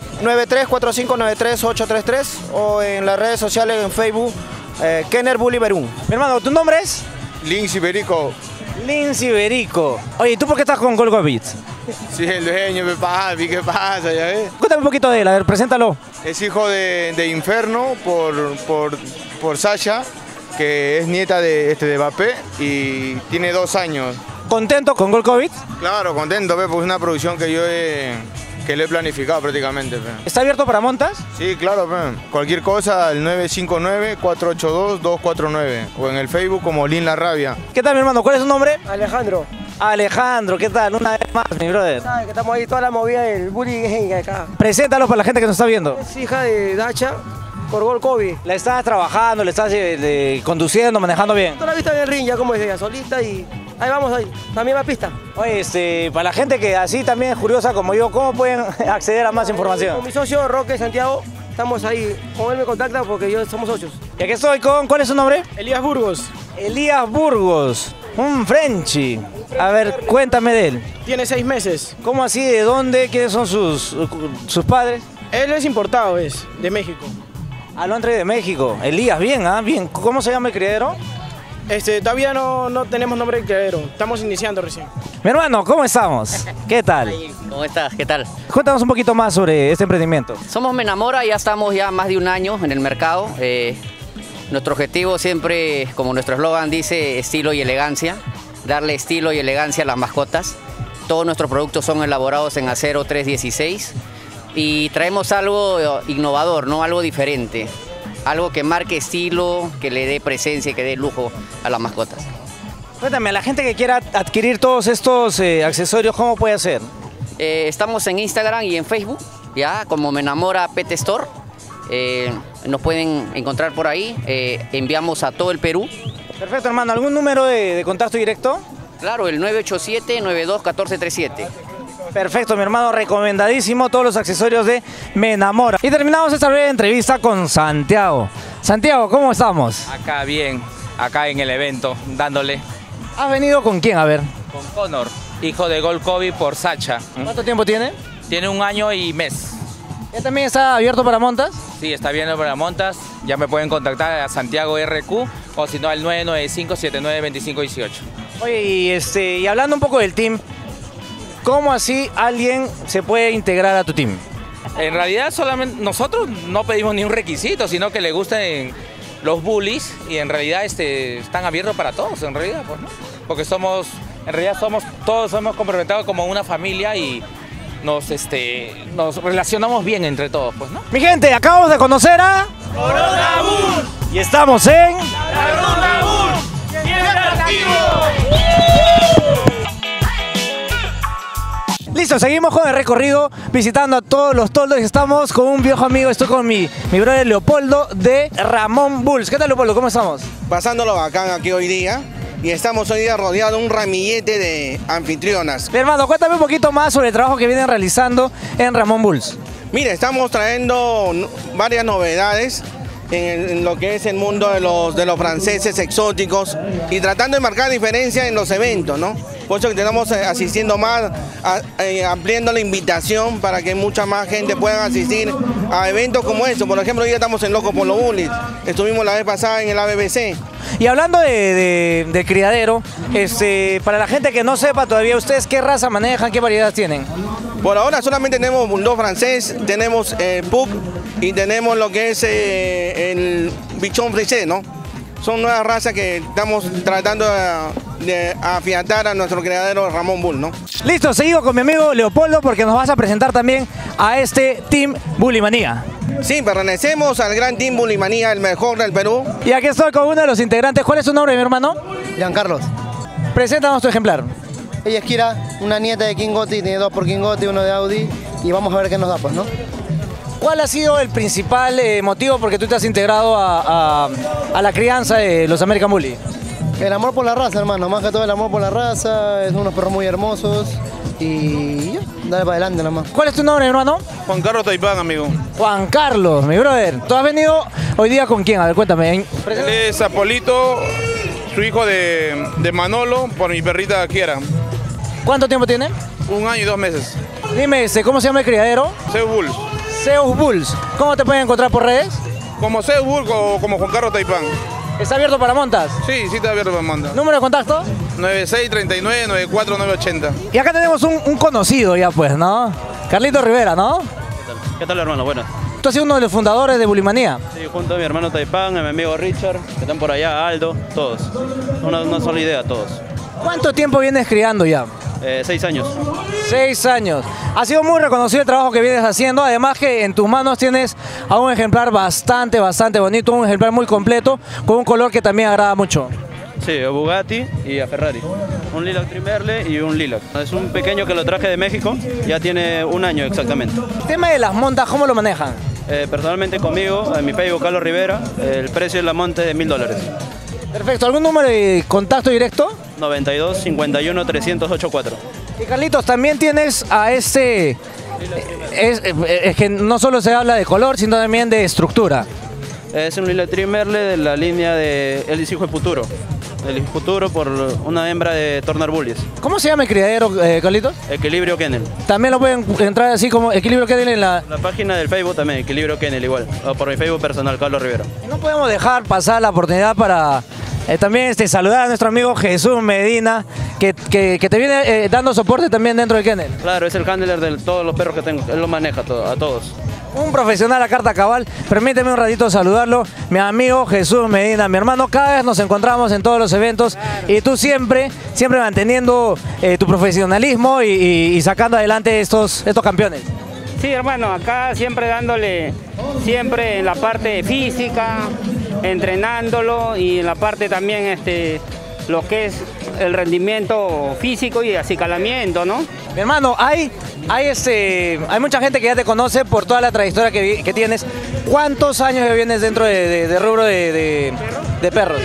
[SPEAKER 24] 9345938833 o en las redes sociales en Facebook, Kenner Bully Berún.
[SPEAKER 1] Mi hermano, ¿tu nombre es?
[SPEAKER 25] Lince Iberico.
[SPEAKER 1] Lince Iberico. Oye, ¿tú por qué estás con Gol Kobe?
[SPEAKER 25] Sí, el dueño, ¿qué pasa? ¿Ya ves?
[SPEAKER 1] Cuéntame un poquito de él, a ver, preséntalo.
[SPEAKER 25] Es hijo de Inferno por Sasha, que es nieta de Mbappé y tiene 2 años.
[SPEAKER 1] ¿Contento con Gol Kobe?
[SPEAKER 25] Claro, contento, porque es una producción que yo le he planificado prácticamente.
[SPEAKER 1] ¿Está abierto para montas?
[SPEAKER 25] Sí, claro, cualquier cosa al 959-482-249 o en el Facebook como Lin La Rabia.
[SPEAKER 1] ¿Qué tal, mi hermano? ¿Cuál es su nombre?
[SPEAKER 26] Alejandro.
[SPEAKER 1] Alejandro, ¿qué tal? Una vez más, mi brother.
[SPEAKER 26] ¿Sabes que estamos ahí toda la movida del bullying acá?
[SPEAKER 1] Preséntalo para la gente que nos está viendo.
[SPEAKER 26] Es hija de Dacha por Gol Kobe.
[SPEAKER 1] ¿La estás trabajando, le estás conduciendo, manejando bien?
[SPEAKER 26] Tú la has visto en el ring ya como es ella, solita y ahí vamos ahí, también va pista.
[SPEAKER 1] Oye, para la gente que así también es curiosa como yo, ¿cómo pueden acceder a más información?
[SPEAKER 26] Con mi socio Roque Santiago, estamos ahí, con él me contacta porque yo somos socios.
[SPEAKER 1] Y aquí estoy con, ¿cuál es su nombre?
[SPEAKER 26] Elías Burgos.
[SPEAKER 1] Elías Burgos, un Frenchy. A ver, cuéntame de él.
[SPEAKER 26] Tiene 6 meses.
[SPEAKER 1] ¿Cómo así? ¿De dónde? ¿Quiénes son sus padres?
[SPEAKER 26] Él es importado, es de México.
[SPEAKER 1] Ah, lo han traído de México. Elías, bien, bien. ¿Cómo se llama el criadero?
[SPEAKER 26] Todavía no tenemos nombre de criadero, estamos iniciando recién.
[SPEAKER 1] Mi hermano, ¿cómo estamos? ¿Qué tal?
[SPEAKER 27] ¿Cómo estás? ¿Qué tal?
[SPEAKER 1] Cuéntanos un poquito más sobre este emprendimiento.
[SPEAKER 27] Somos Menamora, ya estamos más de 1 año en el mercado. Nuestro objetivo siempre, como nuestro eslogan dice, estilo y elegancia. Darle estilo y elegancia a las mascotas. Todos nuestros productos son elaborados en acero 316 y traemos algo innovador, ¿no? Algo diferente. Algo que marque estilo, que le dé presencia y que dé lujo a las mascotas.
[SPEAKER 1] Cuéntame, a la gente que quiera adquirir todos estos accesorios, ¿cómo puede hacer?
[SPEAKER 27] Estamos en Instagram y en Facebook, ya como Menamora Pet Store. Nos pueden encontrar por ahí, enviamos a todo el Perú.
[SPEAKER 1] Perfecto, hermano. ¿Algún número de contacto directo?
[SPEAKER 27] Claro, el 987-92-1437.
[SPEAKER 1] Perfecto, mi hermano, recomendadísimo todos los accesorios de Menamora. Y terminamos esta breve entrevista con Santiago. Santiago, ¿cómo estamos?
[SPEAKER 19] Acá bien, acá en el evento, dándole.
[SPEAKER 1] ¿Has venido con quién? A ver.
[SPEAKER 19] Con Connor, hijo de Gol Kobe por Sacha.
[SPEAKER 1] ¿Cuánto tiempo tiene?
[SPEAKER 19] Tiene 1 año y mes.
[SPEAKER 1] ¿Ya también está abierto para montas?
[SPEAKER 19] Sí, está abierto para montas. Ya me pueden contactar a Santiago RQ o si no al 995-792518.
[SPEAKER 1] Oye, y hablando un poco del team, ¿cómo así alguien se puede integrar a tu team?
[SPEAKER 19] En realidad solamente nosotros no pedimos ni un requisito, sino que le gusten los bullies y en realidad están abiertos para todos, en realidad, pues, ¿no? Porque todos somos comprometidos como una familia y nos relacionamos bien entre todos, pues, ¿no?
[SPEAKER 1] Mi gente, acabamos de conocer a
[SPEAKER 15] Corona Bulls.
[SPEAKER 1] Y estamos en
[SPEAKER 15] La Ronda Bulls. ¡Siempre activo!
[SPEAKER 1] Listo, seguimos con el recorrido, visitando a todos los toldos y estamos con un viejo amigo, estoy con mi brother Leopoldo de Ramón Bulls. ¿Qué tal, Leopoldo? ¿Cómo estamos?
[SPEAKER 2] Pasándolo bacán aquí hoy día y estamos hoy día rodeados de un ramillete de anfitrionas.
[SPEAKER 1] Mi hermano, cuéntame un poquito más sobre el trabajo que vienen realizando en Ramón Bulls.
[SPEAKER 2] Mire, estamos trayendo varias novedades en lo que es el mundo de los franceses exóticos y tratando de marcar diferencia en los eventos, ¿no? Por eso que estamos asistiendo más, ampliando la invitación para que mucha más gente pueda asistir a eventos como estos. Por ejemplo, hoy día estamos en Locos por los Bullies, estuvimos la vez pasada en el ABBC.
[SPEAKER 1] Y hablando de criadero, para la gente que no sepa todavía, ¿ustedes qué raza manejan, qué variedades tienen?
[SPEAKER 2] Por ahora solamente tenemos Bulldog francés, tenemos Pug y tenemos lo que es el Bichon Frisé, ¿no? Son nuevas razas que estamos tratando de afiatar a nuestro criadero Ramón Bull, ¿no?
[SPEAKER 1] Listo, seguimos con mi amigo Leopoldo porque nos vas a presentar también a este Team Bullimanía.
[SPEAKER 2] Sí, pertenecemos al gran Team Bullimanía, el mejor del Perú.
[SPEAKER 1] Y aquí estoy con uno de los integrantes. ¿Cuál es su nombre, mi hermano?
[SPEAKER 21] Giancarlos.
[SPEAKER 1] Preséntanos tu ejemplar.
[SPEAKER 21] Ella es Kira, una nieta de King Gotti, tiene 2 por King Gotti, 1 de Audi y vamos a ver qué nos da, pues, ¿no?
[SPEAKER 1] ¿Cuál ha sido el principal motivo por que tú te has integrado a la crianza de los American Bully?
[SPEAKER 21] El amor por la raza, hermano, más que todo el amor por la raza, es unos perros muy hermosos y ya, dale para adelante nomás.
[SPEAKER 1] ¿Cuál es tu nombre, hermano?
[SPEAKER 3] Juan Carlos Taipán, amigo.
[SPEAKER 1] Juan Carlos, mi brother. ¿Tú has venido hoy día con quién? A ver, cuéntame.
[SPEAKER 3] Él es Apolito, su hijo de Manolo, por mi perrita Kiera.
[SPEAKER 1] ¿Cuánto tiempo tiene?
[SPEAKER 3] 1 año y 2 meses.
[SPEAKER 1] Dime, ¿cómo se llama el criadero?
[SPEAKER 3] Zeus Bulls.
[SPEAKER 1] Zeus Bulls. ¿Cómo te pueden encontrar por redes?
[SPEAKER 3] Como Zeus Bulls o como Juan Carlos Taipán.
[SPEAKER 1] ¿Está abierto para montas?
[SPEAKER 3] Sí, sí está abierto para montas.
[SPEAKER 1] ¿Número de contacto?
[SPEAKER 3] 9639-94980.
[SPEAKER 1] Y acá tenemos un conocido ya pues, ¿no? Carlito Rivera, ¿no?
[SPEAKER 4] ¿Qué tal, hermano? Buenas.
[SPEAKER 1] Tú has sido uno de los fundadores de Bullimanía.
[SPEAKER 4] Sí, junto a mi hermano Taipán, a mi amigo Richard, que están por allá, Aldo, todos. Una sola idea, todos.
[SPEAKER 1] ¿Cuánto tiempo vienes criando ya?
[SPEAKER 4] 6 años.
[SPEAKER 1] 6 años. Ha sido muy reconocido el trabajo que vienes haciendo, además que en tus manos tienes a un ejemplar bastante bonito, un ejemplar muy completo, con un color que también agrada mucho.
[SPEAKER 4] Sí, a Bugatti y a Ferrari. Un Lilac Trimerle y un Lilac. Es un pequeño que lo traje de México, ya tiene 1 año exactamente.
[SPEAKER 1] El tema de las montas, ¿cómo lo manejan?
[SPEAKER 4] Personalmente conmigo, en mi Facebook Carlos Rivera, el precio de la monta es de $1000.
[SPEAKER 1] Perfecto, ¿algún número de contacto directo?
[SPEAKER 4] 92 51 308 4.
[SPEAKER 1] Y Carlitos, también tienes a este... Es que no solo se habla de color, sino también de estructura.
[SPEAKER 4] Es un Lilac Trimerle de la línea de El Hijo de Futuro. El Futuro por una hembra de Turner Bullies.
[SPEAKER 1] ¿Cómo se llama el criadero, Carlitos?
[SPEAKER 4] Equilibrio Kennel.
[SPEAKER 1] También lo pueden entrar así como Equilibrio Kennel en la
[SPEAKER 4] página del Facebook también, Equilibrio Kennel igual. O por mi Facebook personal, Carlos Rivera.
[SPEAKER 1] No podemos dejar pasar la oportunidad para también saludar a nuestro amigo Jesús Medina, que te viene dando soporte también dentro del kennel.
[SPEAKER 4] Claro, es el handler de todos los perros que tengo, él lo maneja a todos.
[SPEAKER 1] Un profesional a carta cabal, permíteme un ratito saludarlo, mi amigo Jesús Medina, mi hermano, cada vez nos encontramos en todos los eventos y tú siempre manteniendo tu profesionalismo y sacando adelante estos campeones.
[SPEAKER 5] Sí, hermano, acá siempre dándole, siempre en la parte física, entrenándolo y en la parte también lo que es el rendimiento físico y acicalamiento, ¿no?
[SPEAKER 1] Mi hermano, hay mucha gente que ya te conoce por toda la trayectoria que tienes. ¿Cuántos años ya vienes dentro de rubro de perros?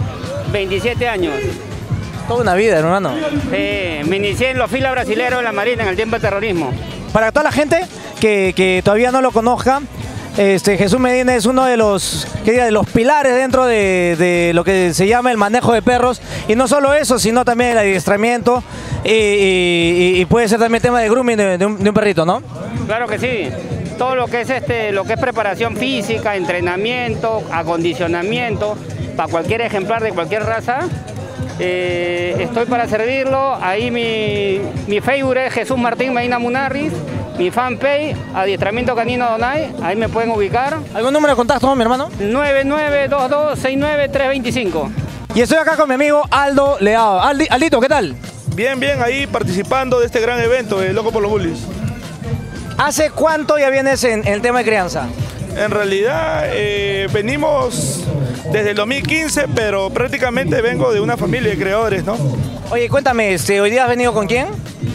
[SPEAKER 5] 27 años.
[SPEAKER 1] Toda una vida, hermano.
[SPEAKER 5] Me inicié en los filas brasileños de la Marina en el tiempo del terrorismo.
[SPEAKER 1] Para toda la gente que todavía no lo conozca, Jesús Medina es uno de los pilares dentro de lo que se llama el manejo de perros, y no solo eso, sino también el adiestramiento y puede ser también tema de grooming de un perrito, ¿no?
[SPEAKER 5] Claro que sí. todo lo que es preparación física, entrenamiento, acondicionamiento, para cualquier ejemplar de cualquier raza. Estoy para servirlo. Ahí mi Facebook es Jesús Martín Medina Munarriz. Mi fanpage, Adiestramiento Canino Donay, ahí me pueden ubicar.
[SPEAKER 1] ¿Algún número de contacto, mi hermano?
[SPEAKER 5] 9922699325.
[SPEAKER 1] Y estoy acá con mi amigo Aldo Leao. Aldito, ¿qué tal?
[SPEAKER 6] Bien, ahí participando de este gran evento, Loco por los Bullies.
[SPEAKER 1] ¿Hace cuánto ya vienes en el tema de crianza?
[SPEAKER 6] En realidad venimos desde el 2015, pero prácticamente vengo de una familia de creadores, ¿no?
[SPEAKER 1] Oye, cuéntame, ¿hoy día has venido con quién?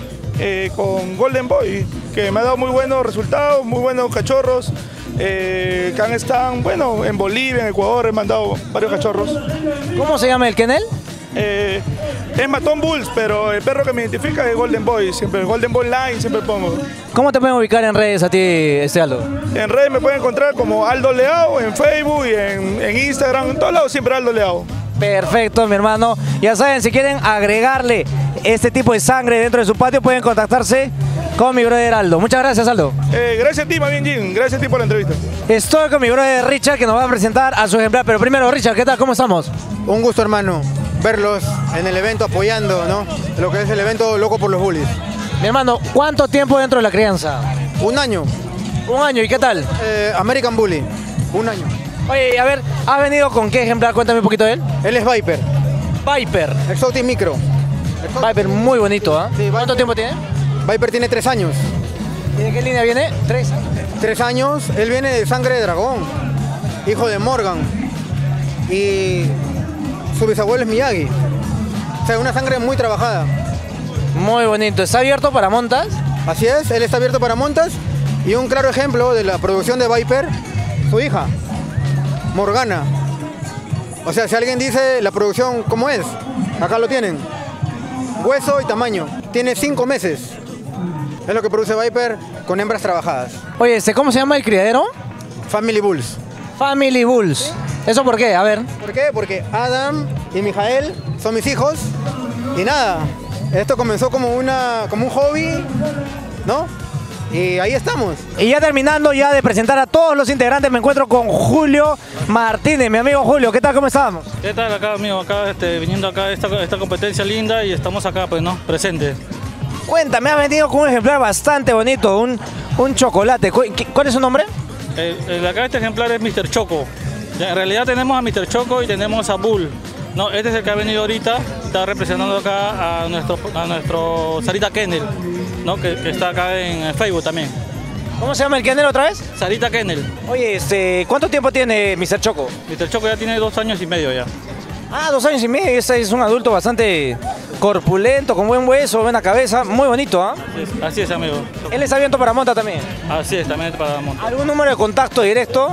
[SPEAKER 6] Con Golden Boy, que me ha dado muy buenos resultados, muy buenos cachorros. Que están, bueno, en Bolivia, en Ecuador, he mandado varios cachorros.
[SPEAKER 1] ¿Cómo se llama el kennel?
[SPEAKER 6] Es Matón Bulls, pero el perro que me identifica es Golden Boy, siempre el Golden Boy Line, siempre pongo.
[SPEAKER 1] ¿Cómo te pueden ubicar en redes a ti, Aldo?
[SPEAKER 6] En redes me pueden encontrar como Aldo Leao, en Facebook y en Instagram, en todos lados siempre Aldo Leao.
[SPEAKER 1] Perfecto, mi hermano. Ya saben, si quieren agregarle este tipo de sangre dentro de su patio, pueden contactarse con mi brother Aldo. Muchas gracias, Aldo.
[SPEAKER 6] Gracias a ti, más bien, Jim. Gracias a ti por la entrevista.
[SPEAKER 1] Estoy con mi brother Richard, que nos va a presentar a su ejemplar. Pero primero, Richard, ¿qué tal? ¿Cómo estamos?
[SPEAKER 21] Un gusto, hermano, verlos en el evento apoyando, ¿no? Lo que es el evento Loco por los Bullies.
[SPEAKER 1] Mi hermano, ¿cuánto tiempo dentro de la crianza?
[SPEAKER 21] Un año.
[SPEAKER 1] ¿Un año? ¿Y qué tal?
[SPEAKER 21] American Bully. Un año.
[SPEAKER 1] Oye, a ver, ¿has venido con qué ejemplar? Cuéntame un poquito de él.
[SPEAKER 21] Él es Viper.
[SPEAKER 1] Viper.
[SPEAKER 21] Exotic Micro.
[SPEAKER 1] Viper, muy bonito, ¿ah? ¿eh? Sí, ¿cuánto tiempo tiene?
[SPEAKER 21] Viper tiene 3 años.
[SPEAKER 1] ¿Y de qué línea viene? 3 años.
[SPEAKER 21] 3 años. Él viene de sangre de dragón. Hijo de Morgan. Y su bisabuelo es Miyagi. O sea, una sangre muy trabajada.
[SPEAKER 1] Muy bonito. ¿Está abierto para montas?
[SPEAKER 21] Así es, él está abierto para montas. Y un claro ejemplo de la producción de Viper, su hija, Morgana. O sea, si alguien dice la producción, ¿cómo es? Acá lo tienen. Hueso y tamaño. Tiene 5 meses. Es lo que produce Viper con hembras trabajadas.
[SPEAKER 1] Oye, ¿cómo se llama el criadero?
[SPEAKER 21] Family Bulls.
[SPEAKER 1] Family Bulls. ¿Eso por qué? A ver.
[SPEAKER 21] ¿Por qué? Porque Adam y Mijael son mis hijos. Y nada, esto comenzó como un hobby, ¿no? Y ahí estamos.
[SPEAKER 1] Y ya terminando ya de presentar a todos los integrantes, me encuentro con Julio Martínez, mi amigo Julio. ¿Qué tal? ¿Cómo estamos?
[SPEAKER 8] ¿Qué tal acá, amigo? Acá viniendo acá a esta competencia linda y estamos acá, pues, ¿no? Presentes.
[SPEAKER 1] Cuéntame, has venido con un ejemplar bastante bonito, un chocolate. ¿Cuál es su nombre?
[SPEAKER 8] Acá este ejemplar es Mr. Choco. Ya, en realidad tenemos a Mr. Choco y tenemos a Bull. No, este es el que ha venido ahorita, está representando acá a nuestro Sarita Kennel, ¿no? que está acá en Facebook también.
[SPEAKER 1] ¿Cómo se llama el kennel otra vez?
[SPEAKER 8] Sarita Kennel.
[SPEAKER 1] Oye, ¿cuánto tiempo tiene Mr. Choco?
[SPEAKER 8] Mr. Choco ya tiene 2 años y medio ya.
[SPEAKER 1] Ah, 2 años y medio, este es un adulto bastante corpulento, con buen hueso, buena cabeza, muy bonito, ¿ah?
[SPEAKER 8] Así es, amigo.
[SPEAKER 1] ¿Él está abierto para monta también?
[SPEAKER 8] Así es, también para monta.
[SPEAKER 1] ¿Algún número de contacto directo?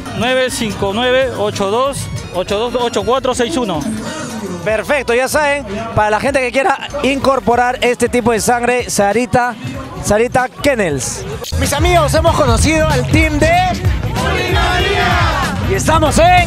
[SPEAKER 8] 959-828461.
[SPEAKER 1] Perfecto, ya saben, para la gente que quiera incorporar este tipo de sangre, Sarita Kennels. Mis amigos, hemos conocido al team de y estamos en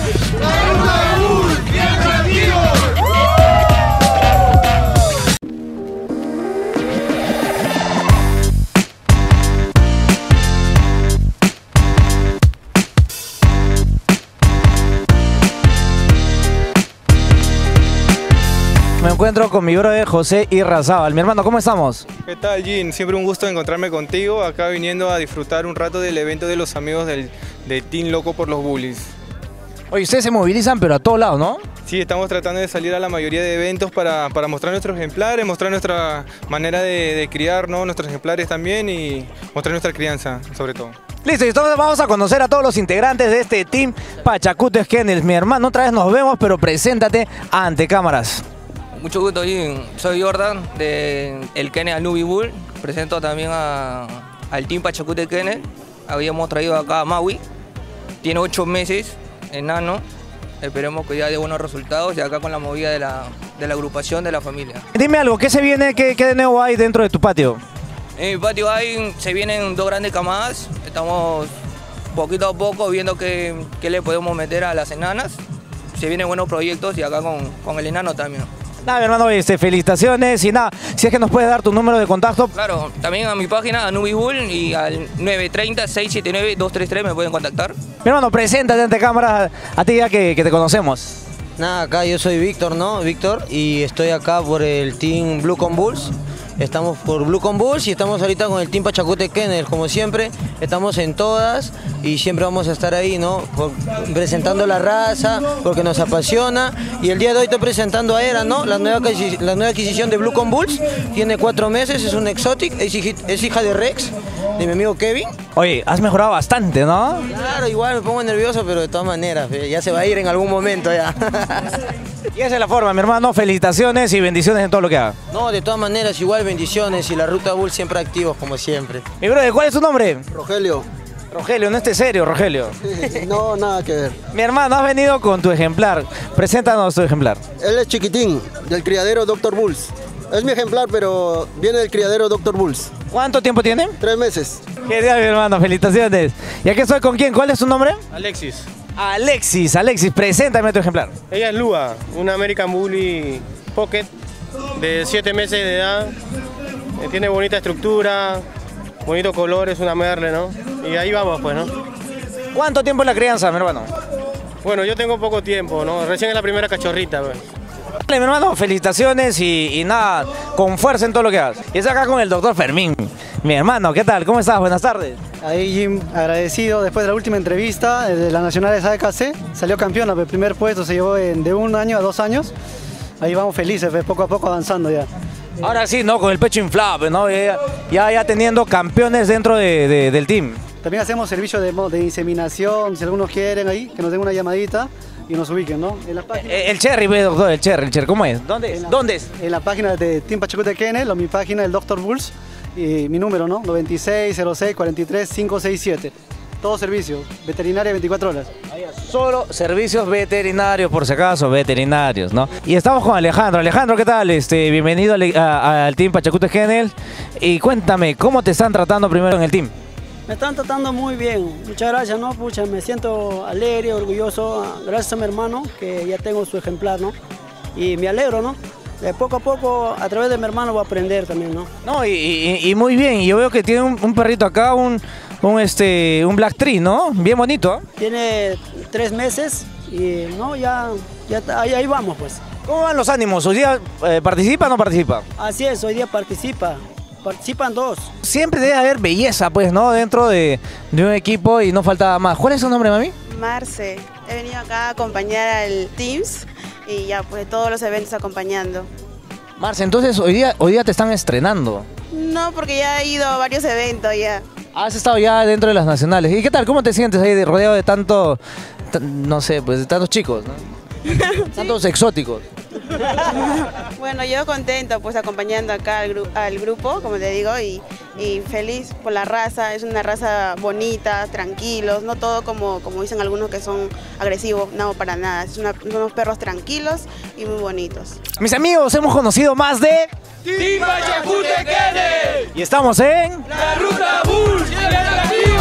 [SPEAKER 1] Me encuentro con mi brother José Irrazábal. Mi hermano, ¿cómo estamos?
[SPEAKER 10] ¿Qué tal, Jim? Siempre un gusto encontrarme contigo, acá viniendo a disfrutar un rato del evento de los amigos del Team Loco por los Bullies.
[SPEAKER 1] Oye, ustedes se movilizan, pero a todos lados, ¿no?
[SPEAKER 10] Sí, estamos tratando de salir a la mayoría de eventos para mostrar nuestros ejemplares, mostrar nuestra manera de criar, ¿no? Nuestros ejemplares también y mostrar nuestra crianza, sobre todo.
[SPEAKER 1] Listo, y entonces vamos a conocer a todos los integrantes de este Team Pachacutes Kennels. Mi hermano, otra vez nos vemos, pero preséntate ante cámaras.
[SPEAKER 11] Mucho gusto, Jim. Soy Jordan, del Kennel Anubi Bull. Presento también al Team Pachacute Kennel. Habíamos traído acá a Maui. Tiene 8 meses, enano. Esperemos que ya dé buenos resultados y acá con la movida de la agrupación de la familia.
[SPEAKER 1] Dime algo, ¿qué se viene, qué de nuevo hay dentro de tu patio?
[SPEAKER 11] En mi patio se vienen 2 grandes camadas. Estamos poquito a poco viendo qué le podemos meter a las enanas. Se vienen buenos proyectos y acá con el enano también.
[SPEAKER 1] Nada, mi hermano, felicitaciones y nada, si es que nos puedes dar tu número de contacto.
[SPEAKER 11] Claro, también a mi página, a Nubibull, y al 930-679-233 me pueden contactar.
[SPEAKER 1] Mi hermano, preséntate ante cámara a ti ya que te conocemos.
[SPEAKER 7] Nada, acá yo soy Víctor, ¿no? Víctor, y estoy acá por el Team Blue Con Bulls. Estamos por Blue Con Bulls y estamos ahorita con el Team Pachacute Kennel, como siempre. Estamos en todas y siempre vamos a estar ahí, ¿no? Presentando la raza, porque nos apasiona. Y el día de hoy estoy presentando a Era, ¿no? La nueva adquisición de Blue Con Bulls. Tiene 4 meses, es un exotic, es hija de Rex, de mi amigo Kevin.
[SPEAKER 1] Oye, has mejorado bastante, ¿no?
[SPEAKER 7] Claro, igual me pongo nervioso, pero de todas maneras, ya se va a ir en algún momento ya.
[SPEAKER 1] Y esa es la forma, mi hermano. Felicitaciones y bendiciones en todo lo que haga.
[SPEAKER 7] No, de todas maneras, igual bendiciones y la Ruta Bull siempre activos, como siempre.
[SPEAKER 1] Mi brother, ¿cuál es tu nombre?
[SPEAKER 9] Rogelio.
[SPEAKER 1] Rogelio, no estés serio, Rogelio.
[SPEAKER 9] No, nada que ver.
[SPEAKER 1] Mi hermano, has venido con tu ejemplar. Preséntanos tu ejemplar.
[SPEAKER 9] Él es chiquitín, del criadero Dr. Bulls. Es mi ejemplar, pero viene del criadero Dr. Bulls.
[SPEAKER 1] ¿Cuánto tiempo tiene?
[SPEAKER 9] 3 meses.
[SPEAKER 1] Genial, mi hermano, felicitaciones. ¿Y aquí estoy con quién? ¿Cuál es tu nombre?
[SPEAKER 26] Alexis.
[SPEAKER 1] Alexis, preséntame tu ejemplar.
[SPEAKER 26] Ella es Lua, una American Bully Pocket de 7 meses de edad. Tiene bonita estructura, bonito color, es una merle, ¿no? Y ahí vamos, pues, ¿no?
[SPEAKER 1] ¿Cuánto tiempo en la crianza, mi hermano?
[SPEAKER 26] Bueno, yo tengo poco tiempo, ¿no? Recién es la primera cachorrita, pues.
[SPEAKER 1] Dale, mi hermano, felicitaciones y nada, con fuerza en todo lo que hagas. Y está acá con el doctor Fermín. Mi hermano, ¿qué tal? ¿Cómo estás? Buenas tardes.
[SPEAKER 12] Ahí Jim, agradecido después de la última entrevista de la Nacional de AKC, salió campeona, el primer puesto se llevó de 1 año a 2 años. Ahí vamos felices, poco a poco avanzando ya.
[SPEAKER 1] Ahora sí, ¿no? Con el pecho inflado, ¿no? Ya teniendo campeones dentro del team.
[SPEAKER 12] También hacemos servicio de inseminación, si algunos quieren ahí, que nos den una llamadita y nos ubiquen, ¿no? En la página...
[SPEAKER 1] El Cherry, doctor, el Cherry, ¿cómo es? ¿Dónde es?
[SPEAKER 12] En la página de Team Pachacute Kennel o mi página, el Dr. Bulls, y mi número, ¿no? 9606-43-567. Todo servicio, veterinaria 24 horas.
[SPEAKER 1] Solo servicios veterinarios, por si acaso, veterinarios, ¿no? Y estamos con Alejandro. Alejandro, ¿qué tal? Bienvenido al Team Pachacute Kennel. Y cuéntame, ¿cómo te están tratando primero en el team?
[SPEAKER 13] Me están tratando muy bien, muchas gracias, ¿no? Pucha, me siento alegre, orgulloso, gracias a mi hermano, que ya tengo su ejemplar, ¿no? Y me alegro, ¿no? De poco a poco, a través de mi hermano voy a aprender también, ¿no?
[SPEAKER 1] No, y muy bien, yo veo que tiene un perrito acá, un Black Tree, ¿no? Bien bonito, ¿eh?
[SPEAKER 13] Tiene 3 meses y, ¿no? Ya ahí vamos, pues.
[SPEAKER 1] ¿Cómo van los ánimos? ¿Hoy día participa o no participa?
[SPEAKER 13] Así es, hoy día participan 2.
[SPEAKER 1] Siempre debe haber belleza, pues, ¿no? Dentro de un equipo y no faltaba más. ¿Cuál es su nombre, mami?
[SPEAKER 14] Marce. He venido acá a acompañar al Teams y ya, pues, todos los eventos acompañando.
[SPEAKER 1] Marce, entonces hoy día te están estrenando.
[SPEAKER 14] No, porque ya he ido a varios eventos ya.
[SPEAKER 1] Has estado ya dentro de las nacionales. ¿Y qué tal? ¿Cómo te sientes ahí rodeado de tanto, no sé, pues de tantos chicos, ¿no? Tantos exóticos.
[SPEAKER 14] Bueno, yo contento pues acompañando acá al grupo, como te digo, y feliz por la raza. Es una raza bonita, tranquilos, no todo como dicen algunos que son agresivos, no, para nada. Son unos perros tranquilos y muy bonitos.
[SPEAKER 1] Mis amigos, hemos conocido más de...
[SPEAKER 15] Team Pachacute Kennel.
[SPEAKER 1] Y estamos en...
[SPEAKER 15] La Ruta Bulls, ¡llega el amigo!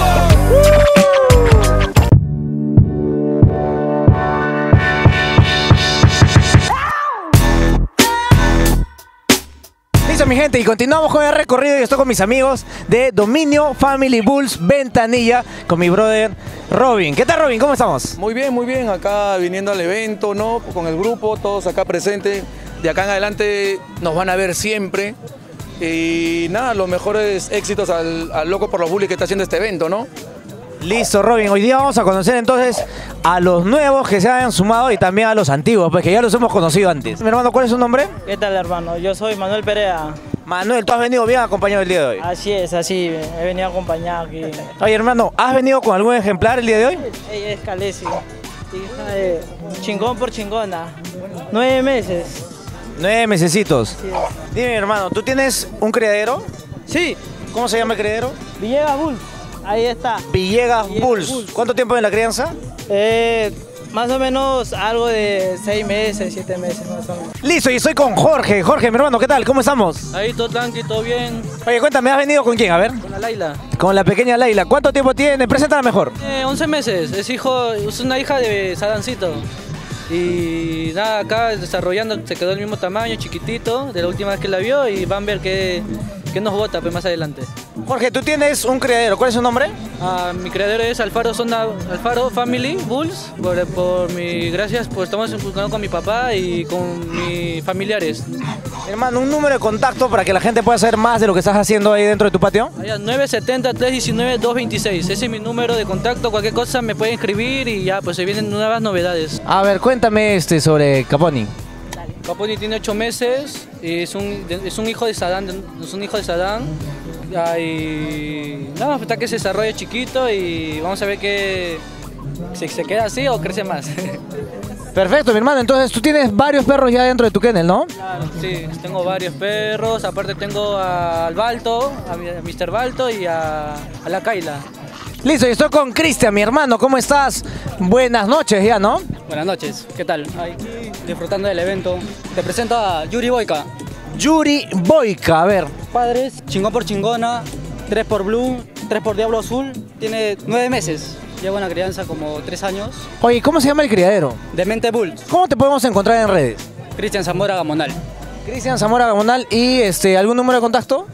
[SPEAKER 1] Listo, mi gente, y continuamos con el recorrido y estoy con mis amigos de Dominio Family Bulls Ventanilla, con mi brother Robin. ¿Qué tal, Robin? ¿Cómo estamos?
[SPEAKER 16] Muy bien, acá viniendo al evento, ¿no? Con el grupo, todos acá presentes. De acá en adelante nos van a ver siempre. Y nada, los mejores éxitos al loco por los bullies que está haciendo este evento, ¿no?
[SPEAKER 1] Listo, Robin. Hoy día vamos a conocer entonces a los nuevos que se hayan sumado y también a los antiguos, pues que ya los hemos conocido antes. Mi hermano, ¿cuál es su nombre?
[SPEAKER 13] ¿Qué tal, hermano? Yo soy Manuel Perea.
[SPEAKER 1] Manuel, ¿tú has venido bien acompañado el día de hoy?
[SPEAKER 13] Así es, así, he venido acompañado aquí.
[SPEAKER 1] Oye, hermano, ¿has venido con algún ejemplar el día de hoy?
[SPEAKER 13] Ella es Calesi, hija de chingón por chingona, 9 meses.
[SPEAKER 1] 9 mesecitos. Sí. Dime, hermano, ¿tú tienes un criadero?
[SPEAKER 13] Sí.
[SPEAKER 1] ¿Cómo se llama el criadero?
[SPEAKER 13] Villegas Bulls. Ahí está.
[SPEAKER 1] Villegas Bulls. ¿Cuánto tiempo en la crianza?
[SPEAKER 13] Más o menos algo de 6 meses, 7 meses más o menos.
[SPEAKER 1] Listo, y estoy con Jorge. Jorge, mi hermano, ¿qué tal? ¿Cómo estamos?
[SPEAKER 13] Ahí todo tranqui, todo bien.
[SPEAKER 1] Oye, cuéntame, ¿has venido con quién? A ver.
[SPEAKER 13] Con la Laila.
[SPEAKER 1] Con la pequeña Laila. ¿Cuánto tiempo tiene? Preséntala mejor.
[SPEAKER 13] 11 meses. Es una hija de Sadancito.
[SPEAKER 8] Y nada, acá desarrollando, se quedó el mismo tamaño, chiquitito, de la última vez que la vio, y van a ver qué nos bota pues, más adelante.
[SPEAKER 1] Jorge, tú tienes un criadero, ¿cuál es su nombre?
[SPEAKER 8] Mi criadero es Alfaro Family Bulls. Gracias, pues estamos enfocando con mi papá y con mis familiares.
[SPEAKER 1] Hermano, un número de contacto para que la gente pueda saber más de lo que estás haciendo ahí dentro de tu patio.
[SPEAKER 8] 970-319-226. Ese es mi número de contacto. Cualquier cosa me pueden escribir y ya, pues se vienen nuevas novedades.
[SPEAKER 1] A ver, cuéntame sobre Caponi.
[SPEAKER 8] Caponi tiene 8 meses, es un hijo de Sadán, y nada, está que se desarrolla chiquito y vamos a ver que si se queda así o crece más.
[SPEAKER 1] Perfecto, mi hermano, entonces tú tienes varios perros ya dentro de tu kennel, ¿no?
[SPEAKER 8] Claro, sí, tengo varios perros, aparte tengo al Balto, a Mr. Balto y a la Kaila.
[SPEAKER 1] Listo, y estoy con Cristian, mi hermano, ¿cómo estás? Buenas noches ya, ¿no?
[SPEAKER 17] Buenas noches, ¿qué tal? Aquí disfrutando del evento. Te presento a Yuri Boyka.
[SPEAKER 1] Yuri Boyka, a ver.
[SPEAKER 17] Padres, chingón por chingona, 3 por Blue, 3 por Diablo Azul. Tiene 9 meses. Lleva una crianza como 3 años.
[SPEAKER 1] Oye, ¿cómo se llama el criadero?
[SPEAKER 17] Demente Bulls.
[SPEAKER 1] ¿Cómo te podemos encontrar en redes?
[SPEAKER 17] Cristian Zamora Gamonal.
[SPEAKER 1] Cristian Zamora Gamonal y ¿algún número de contacto?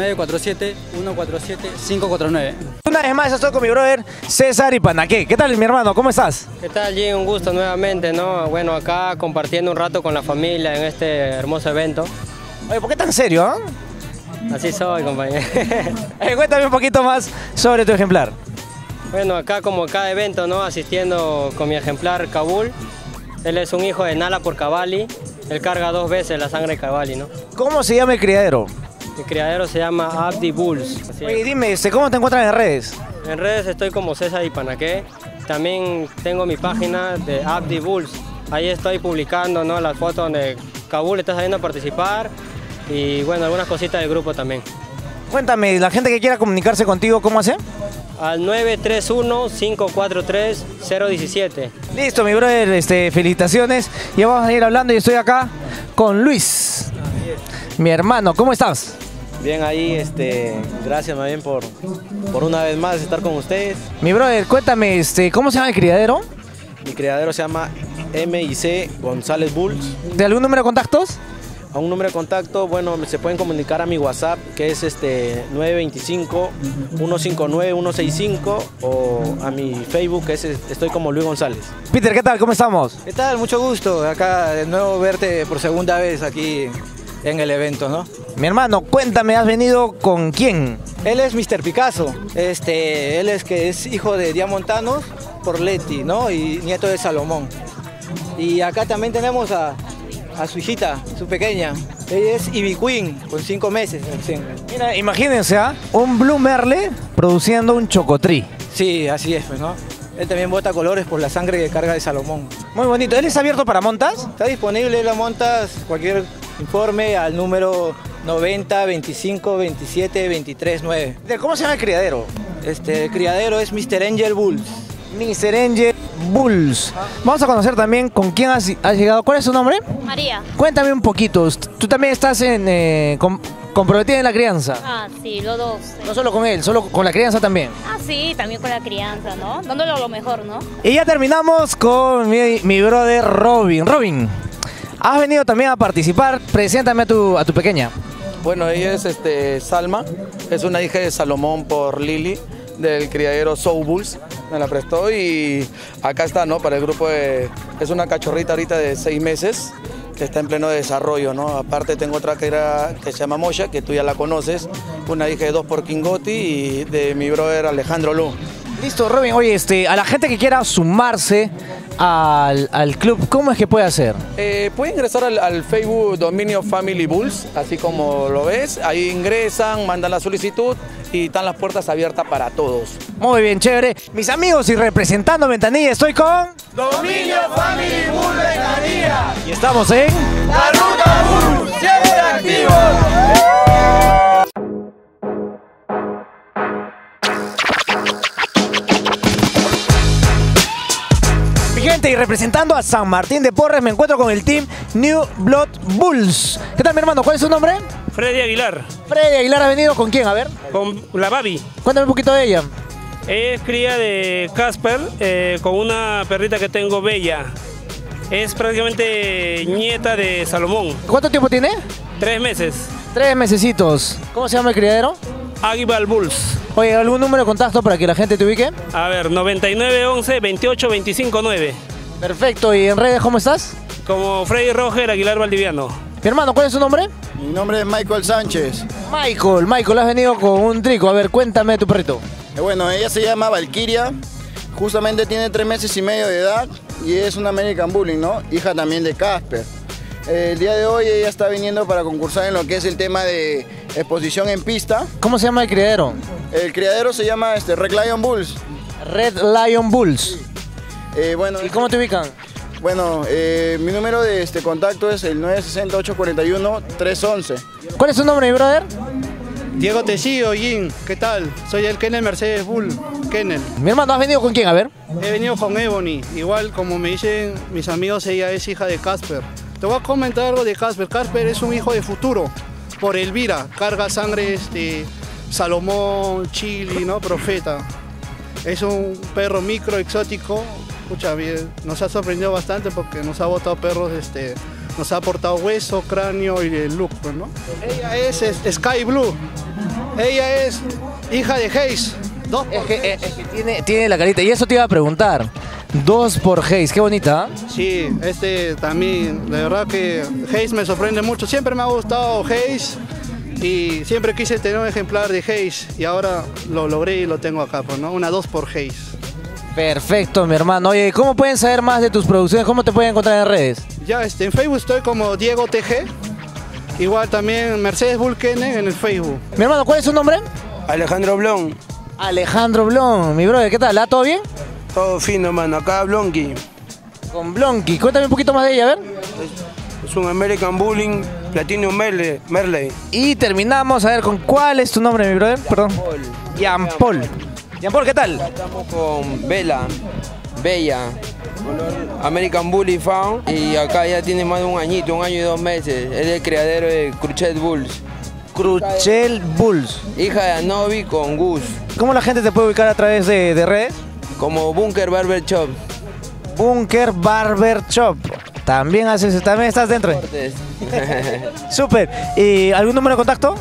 [SPEAKER 17] 947-147-549.
[SPEAKER 1] Una vez más estoy con mi brother César Ipanaqué. ¿Qué tal, mi hermano? ¿Cómo estás?
[SPEAKER 18] ¿Qué tal, Jim? Un gusto nuevamente, ¿no? Bueno, acá compartiendo un rato con la familia en este hermoso evento.
[SPEAKER 1] Oye, ¿por qué tan serio, ah?
[SPEAKER 18] Así soy, compañero.
[SPEAKER 1] Cuéntame un poquito más sobre tu ejemplar.
[SPEAKER 18] Bueno, acá como cada evento, ¿no? Asistiendo con mi ejemplar Kabul. Él es un hijo de Nala por Cavalli. Él carga 2 veces la sangre de Cavalli, ¿no?
[SPEAKER 1] ¿Cómo se llama el criadero?
[SPEAKER 18] El criadero se llama Abdi Bulls.
[SPEAKER 1] Oye, dime, ¿cómo te encuentras en redes?
[SPEAKER 18] En redes estoy como César Ipanaqué. También tengo mi página de Abdi Bulls. Ahí estoy publicando, ¿no? Las fotos donde Kabul está saliendo a participar. Y bueno, algunas cositas del grupo también.
[SPEAKER 1] Cuéntame, la gente que quiera comunicarse contigo, ¿cómo hace?
[SPEAKER 18] Al 931-543-017.
[SPEAKER 1] Listo, mi brother, felicitaciones. Ya vamos a ir hablando y estoy acá con Luis, mi hermano. ¿Cómo estás?
[SPEAKER 20] Bien ahí, gracias más bien por una vez más estar con ustedes.
[SPEAKER 1] Mi brother, cuéntame, ¿cómo se llama el criadero?
[SPEAKER 20] Mi criadero se llama M&C González Bulls.
[SPEAKER 1] ¿De algún número de contactos?
[SPEAKER 20] A un número de contacto, bueno, se pueden comunicar a mi WhatsApp, que es 925-159-165, o a mi Facebook, que es estoy como Luis González.
[SPEAKER 1] Peter, ¿qué tal? ¿Cómo estamos?
[SPEAKER 22] ¿Qué tal? Mucho gusto. Acá de nuevo verte por segunda vez aquí en el evento, ¿no?
[SPEAKER 1] Mi hermano, cuéntame, ¿has venido con quién?
[SPEAKER 22] Él es Mr. Picasso. Él es hijo de Diamontanos por Leti, ¿no? Y nieto de Salomón. Y acá también tenemos a su hijita, su pequeña. Ella es Ivy Queen, con 5 meses.
[SPEAKER 1] Mira, imagínense, un Blue Merle produciendo un chocotrí.
[SPEAKER 22] Sí, así es, pues, ¿no? Él también bota colores por la sangre que carga de Salomón.
[SPEAKER 1] Muy bonito. ¿Él está abierto para montas?
[SPEAKER 22] Está disponible la montas, cualquier informe al número 90 25 27 23 9.
[SPEAKER 1] ¿Cómo se llama el criadero?
[SPEAKER 22] El criadero es Mr. Angel Bulls.
[SPEAKER 1] Mr. Angel Bulls. Vamos a conocer también con quién has llegado. ¿Cuál es su nombre?
[SPEAKER 23] María.
[SPEAKER 1] Cuéntame un poquito. Tú también estás comprometida en la crianza.
[SPEAKER 23] Ah, sí, los dos.
[SPEAKER 1] No solo con él, solo con la crianza también.
[SPEAKER 23] Ah, sí, también con la crianza, ¿no? Dándole lo mejor, ¿no?
[SPEAKER 1] Y ya terminamos con mi brother Robin. Robin, has venido también a participar. Preséntame a tu pequeña.
[SPEAKER 16] Bueno, ella es Salma, es una hija de Salomón por Lili, del criadero Soul Bulls. Me la prestó y acá está, ¿no? Para el grupo es una cachorrita ahorita de 6 meses que está en pleno desarrollo, ¿no? Aparte tengo otra que se llama Moya, que tú ya la conoces, una hija de 2 por Kingotti y de mi brother Alejandro Lu.
[SPEAKER 1] Listo, Robin. Oye, a la gente que quiera sumarse al club, ¿cómo es que puede hacer?
[SPEAKER 16] Puede ingresar al Facebook Dominio Family Bulls, así como lo ves. Ahí ingresan, mandan la solicitud y están las puertas abiertas para todos.
[SPEAKER 1] Muy bien, chévere. Mis amigos, y representando Ventanilla, estoy con...
[SPEAKER 15] Dominio Family Bull Ventanilla.
[SPEAKER 1] Y estamos en...
[SPEAKER 15] La Ruta Bull, siempre activos.
[SPEAKER 1] Gente, y representando a San Martín de Porres me encuentro con el team New Blood Bulls. ¿Qué tal, mi hermano? ¿Cuál es su nombre?
[SPEAKER 24] Freddy Aguilar.
[SPEAKER 1] Freddy Aguilar, ¿ha venido con quién? A ver.
[SPEAKER 24] Con la Babi.
[SPEAKER 1] Cuéntame un poquito de ella.
[SPEAKER 24] Es cría de Casper con una perrita que tengo, Bella. Es prácticamente nieta de Salomón.
[SPEAKER 1] ¿Cuánto tiempo tiene?
[SPEAKER 24] 3 meses.
[SPEAKER 1] 3 mesecitos. ¿Cómo se llama el criadero?
[SPEAKER 24] Águila Bulls.
[SPEAKER 1] Oye, ¿algún número de contacto para que la gente te ubique?
[SPEAKER 24] A ver, 9911 28 25 9.
[SPEAKER 1] Perfecto, ¿y en redes cómo estás?
[SPEAKER 24] Como Freddy Roger Aguilar Valdiviano.
[SPEAKER 1] Mi hermano, ¿cuál es su nombre?
[SPEAKER 2] Mi nombre es Michael Sánchez.
[SPEAKER 1] Michael, has venido con un trico. A ver, cuéntame de tu perrito.
[SPEAKER 2] Bueno, ella se llama Valkyria. Justamente tiene 3 meses y medio de edad y es una American Bully, ¿no? Hija también de Casper. El día de hoy ella está viniendo para concursar en lo que es el tema de exposición en pista.
[SPEAKER 1] ¿Cómo se llama el criadero?
[SPEAKER 2] El criadero se llama Red Lion Bulls.
[SPEAKER 1] Red Lion Bulls.
[SPEAKER 2] Bueno,
[SPEAKER 1] ¿y cómo te ubican?
[SPEAKER 2] Bueno, mi número de contacto es el 960-841-311.
[SPEAKER 1] ¿Cuál es tu nombre, mi brother?
[SPEAKER 12] Diego Tecillo, Jin, ¿qué tal? Soy el Kennel Mercedes Bull, Kennel.
[SPEAKER 1] Mi hermano, ¿has venido con quién? A ver.
[SPEAKER 12] He venido con Ebony, igual como me dicen mis amigos, ella es hija de Casper. Te voy a comentar algo de Casper. Casper es un hijo de futuro, por Elvira, carga sangre Salomón, Chili, ¿no? Profeta. Es un perro micro exótico. Escucha bien, nos ha sorprendido bastante porque nos ha botado perros, nos ha aportado hueso, cráneo y el look, pues, ¿no? Ella es Sky Blue, ella es hija de Hayes.
[SPEAKER 1] Es que tiene la carita, y eso te iba a preguntar. 2 por Hayes, qué bonita.
[SPEAKER 12] Sí, también, de verdad que Hayes me sorprende mucho. Siempre me ha gustado Hayes y siempre quise tener un ejemplar de Hayes y ahora lo logré y lo tengo acá, pues, ¿no? Una 2 por Hayes.
[SPEAKER 1] Perfecto, mi hermano. Oye, ¿cómo pueden saber más de tus producciones? ¿Cómo te pueden encontrar en redes?
[SPEAKER 12] Ya, en Facebook estoy como Diego TG. Igual también Mercedes Bull Kennel en el Facebook.
[SPEAKER 1] Mi hermano, ¿cuál es su nombre?
[SPEAKER 3] Alejandro Blon.
[SPEAKER 1] Alejandro Blon, mi brother, ¿qué tal? ¿Todo bien?
[SPEAKER 3] Todo fino, mano. Acá Blonky.
[SPEAKER 1] Con Blonky. Cuéntame un poquito más de ella, a ver.
[SPEAKER 3] Es un American Bully Platinum Merle.
[SPEAKER 1] Y terminamos, a ver, ¿con cuál es tu nombre, mi brother? Perdón. Jean Paul. Jean Paul, ¿qué tal?
[SPEAKER 3] Estamos con Bella, American Bully Found, y acá ya tiene más de un año y 2 meses. Es el criadero de Cruchet Bulls.
[SPEAKER 1] Cruchet Bulls.
[SPEAKER 3] Hija de Anobi con Gus.
[SPEAKER 1] ¿Cómo la gente te puede ubicar a través de redes?
[SPEAKER 3] Como Bunker Barber Shop.
[SPEAKER 1] Bunker Barber Shop. También estás dentro. Súper. ¿Y algún número de contacto?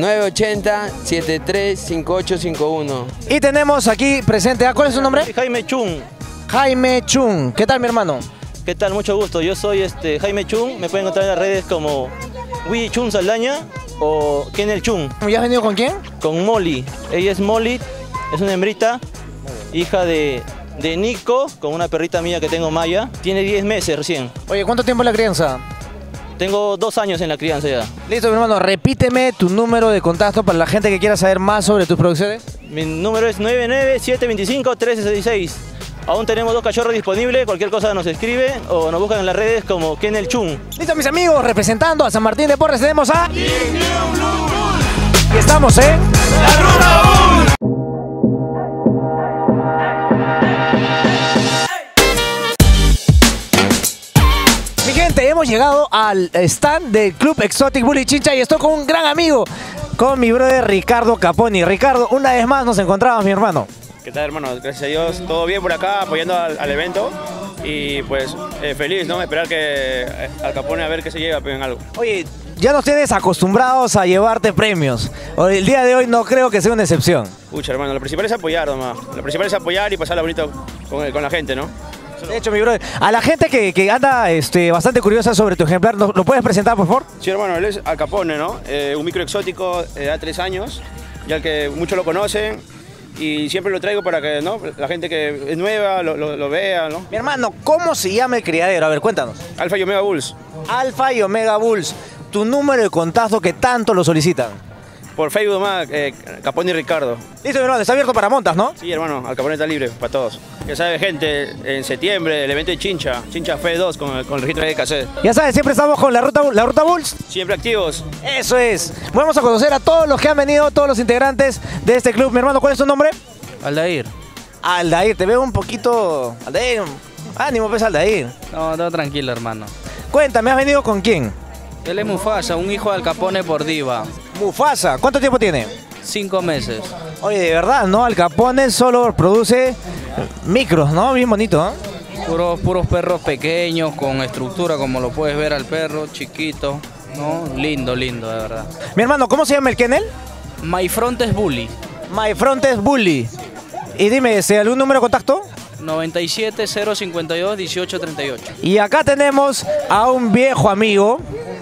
[SPEAKER 3] 980-735851.
[SPEAKER 1] Y tenemos aquí presente, ¿cuál es su nombre?
[SPEAKER 4] Jaime Chung.
[SPEAKER 1] Jaime Chung. ¿Qué tal, mi hermano?
[SPEAKER 4] ¿Qué tal? Mucho gusto. Yo soy Jaime Chung. Me pueden encontrar en las redes como Willy Chung Saldaña o Kennel Chung.
[SPEAKER 1] ¿Ya has venido con quién?
[SPEAKER 4] Con Molly. Ella es Molly, es una hembrita, hija de Nico, con una perrita mía que tengo, Maya. Tiene 10 meses recién.
[SPEAKER 1] Oye, ¿cuánto tiempo es la crianza?
[SPEAKER 4] Tengo 2 años en la crianza ya.
[SPEAKER 1] Listo, mi hermano. Repíteme tu número de contacto para la gente que quiera saber más sobre tus producciones.
[SPEAKER 4] Mi número es 99725-1366. Aún tenemos 2 cachorros disponibles. Cualquier cosa nos escribe o nos buscan en las redes como Kennel Chung.
[SPEAKER 1] Listo, mis amigos. Representando a San Martín de Porres tenemos a... Y estamos, La Ruta Bull. Mi gente, hemos llegado al stand del Club Exotic Bully Chincha y estoy con un gran amigo, con mi brother Ricardo Caponi. Ricardo, una vez más nos encontramos, mi hermano.
[SPEAKER 5] ¿Qué tal, hermano? Gracias a Dios, todo bien por acá, apoyando al evento y pues feliz, ¿no? Esperar que al Capone a ver qué se lleva en algo.
[SPEAKER 1] Oye, ya nos tienes acostumbrados a llevarte premios. El día de hoy no creo que sea una excepción.
[SPEAKER 5] Pucha, hermano, lo principal es apoyar nomás. Lo principal es apoyar y pasarla bonito con la gente, ¿no?
[SPEAKER 1] De hecho, mi brother, a la gente que anda bastante curiosa sobre tu ejemplar, ¿lo puedes presentar, por favor?
[SPEAKER 5] Sí, hermano, él es Al Capone, ¿no? Un micro exótico de edad 3 años, ya que muchos lo conocen. Y siempre lo traigo para que, ¿no?, la gente que es nueva lo vea, ¿no?
[SPEAKER 1] Mi hermano, ¿cómo se llama el criadero? A ver, cuéntanos.
[SPEAKER 5] Alfa y Omega Bulls.
[SPEAKER 1] Alfa y Omega Bulls. Tu número de contacto que tanto lo solicitan.
[SPEAKER 5] Por Facebook nomás, Capone y Ricardo.
[SPEAKER 1] Listo, mi hermano, está abierto para montas, ¿no?
[SPEAKER 5] Sí, hermano, Al Capone está libre para todos. Ya sabes, gente, en septiembre el evento de Chincha Fe 2 con el registro de cassette.
[SPEAKER 1] Ya sabes, siempre estamos con la Ruta Bulls.
[SPEAKER 5] Siempre activos.
[SPEAKER 1] Eso es. Vamos a conocer a todos los que han venido, todos los integrantes de este club. Mi hermano, ¿cuál es tu nombre?
[SPEAKER 19] Aldair.
[SPEAKER 1] Aldair, te veo un poquito... Aldair, ánimo, pues, Aldair.
[SPEAKER 19] No, todo tranquilo, hermano.
[SPEAKER 1] Cuéntame, ¿has venido con quién?
[SPEAKER 19] Él es Mufasa, un hijo de Al Capone por Diva.
[SPEAKER 1] Mufasa, ¿cuánto tiempo tiene?
[SPEAKER 19] 5 meses.
[SPEAKER 1] Oye, de verdad, ¿no? Al Capone solo produce micros, ¿no? Bien bonito, ¿no?
[SPEAKER 19] Puros perros pequeños, con estructura, como lo puedes ver al perro, chiquito, ¿no? Lindo, lindo, de verdad.
[SPEAKER 1] Mi hermano, ¿cómo se llama el kennel?
[SPEAKER 19] My Frontes Bully.
[SPEAKER 1] My Frontes Bully. Y dime, ¿algún número de contacto?
[SPEAKER 19] 97 052 1838.
[SPEAKER 1] Y acá tenemos a un viejo amigo,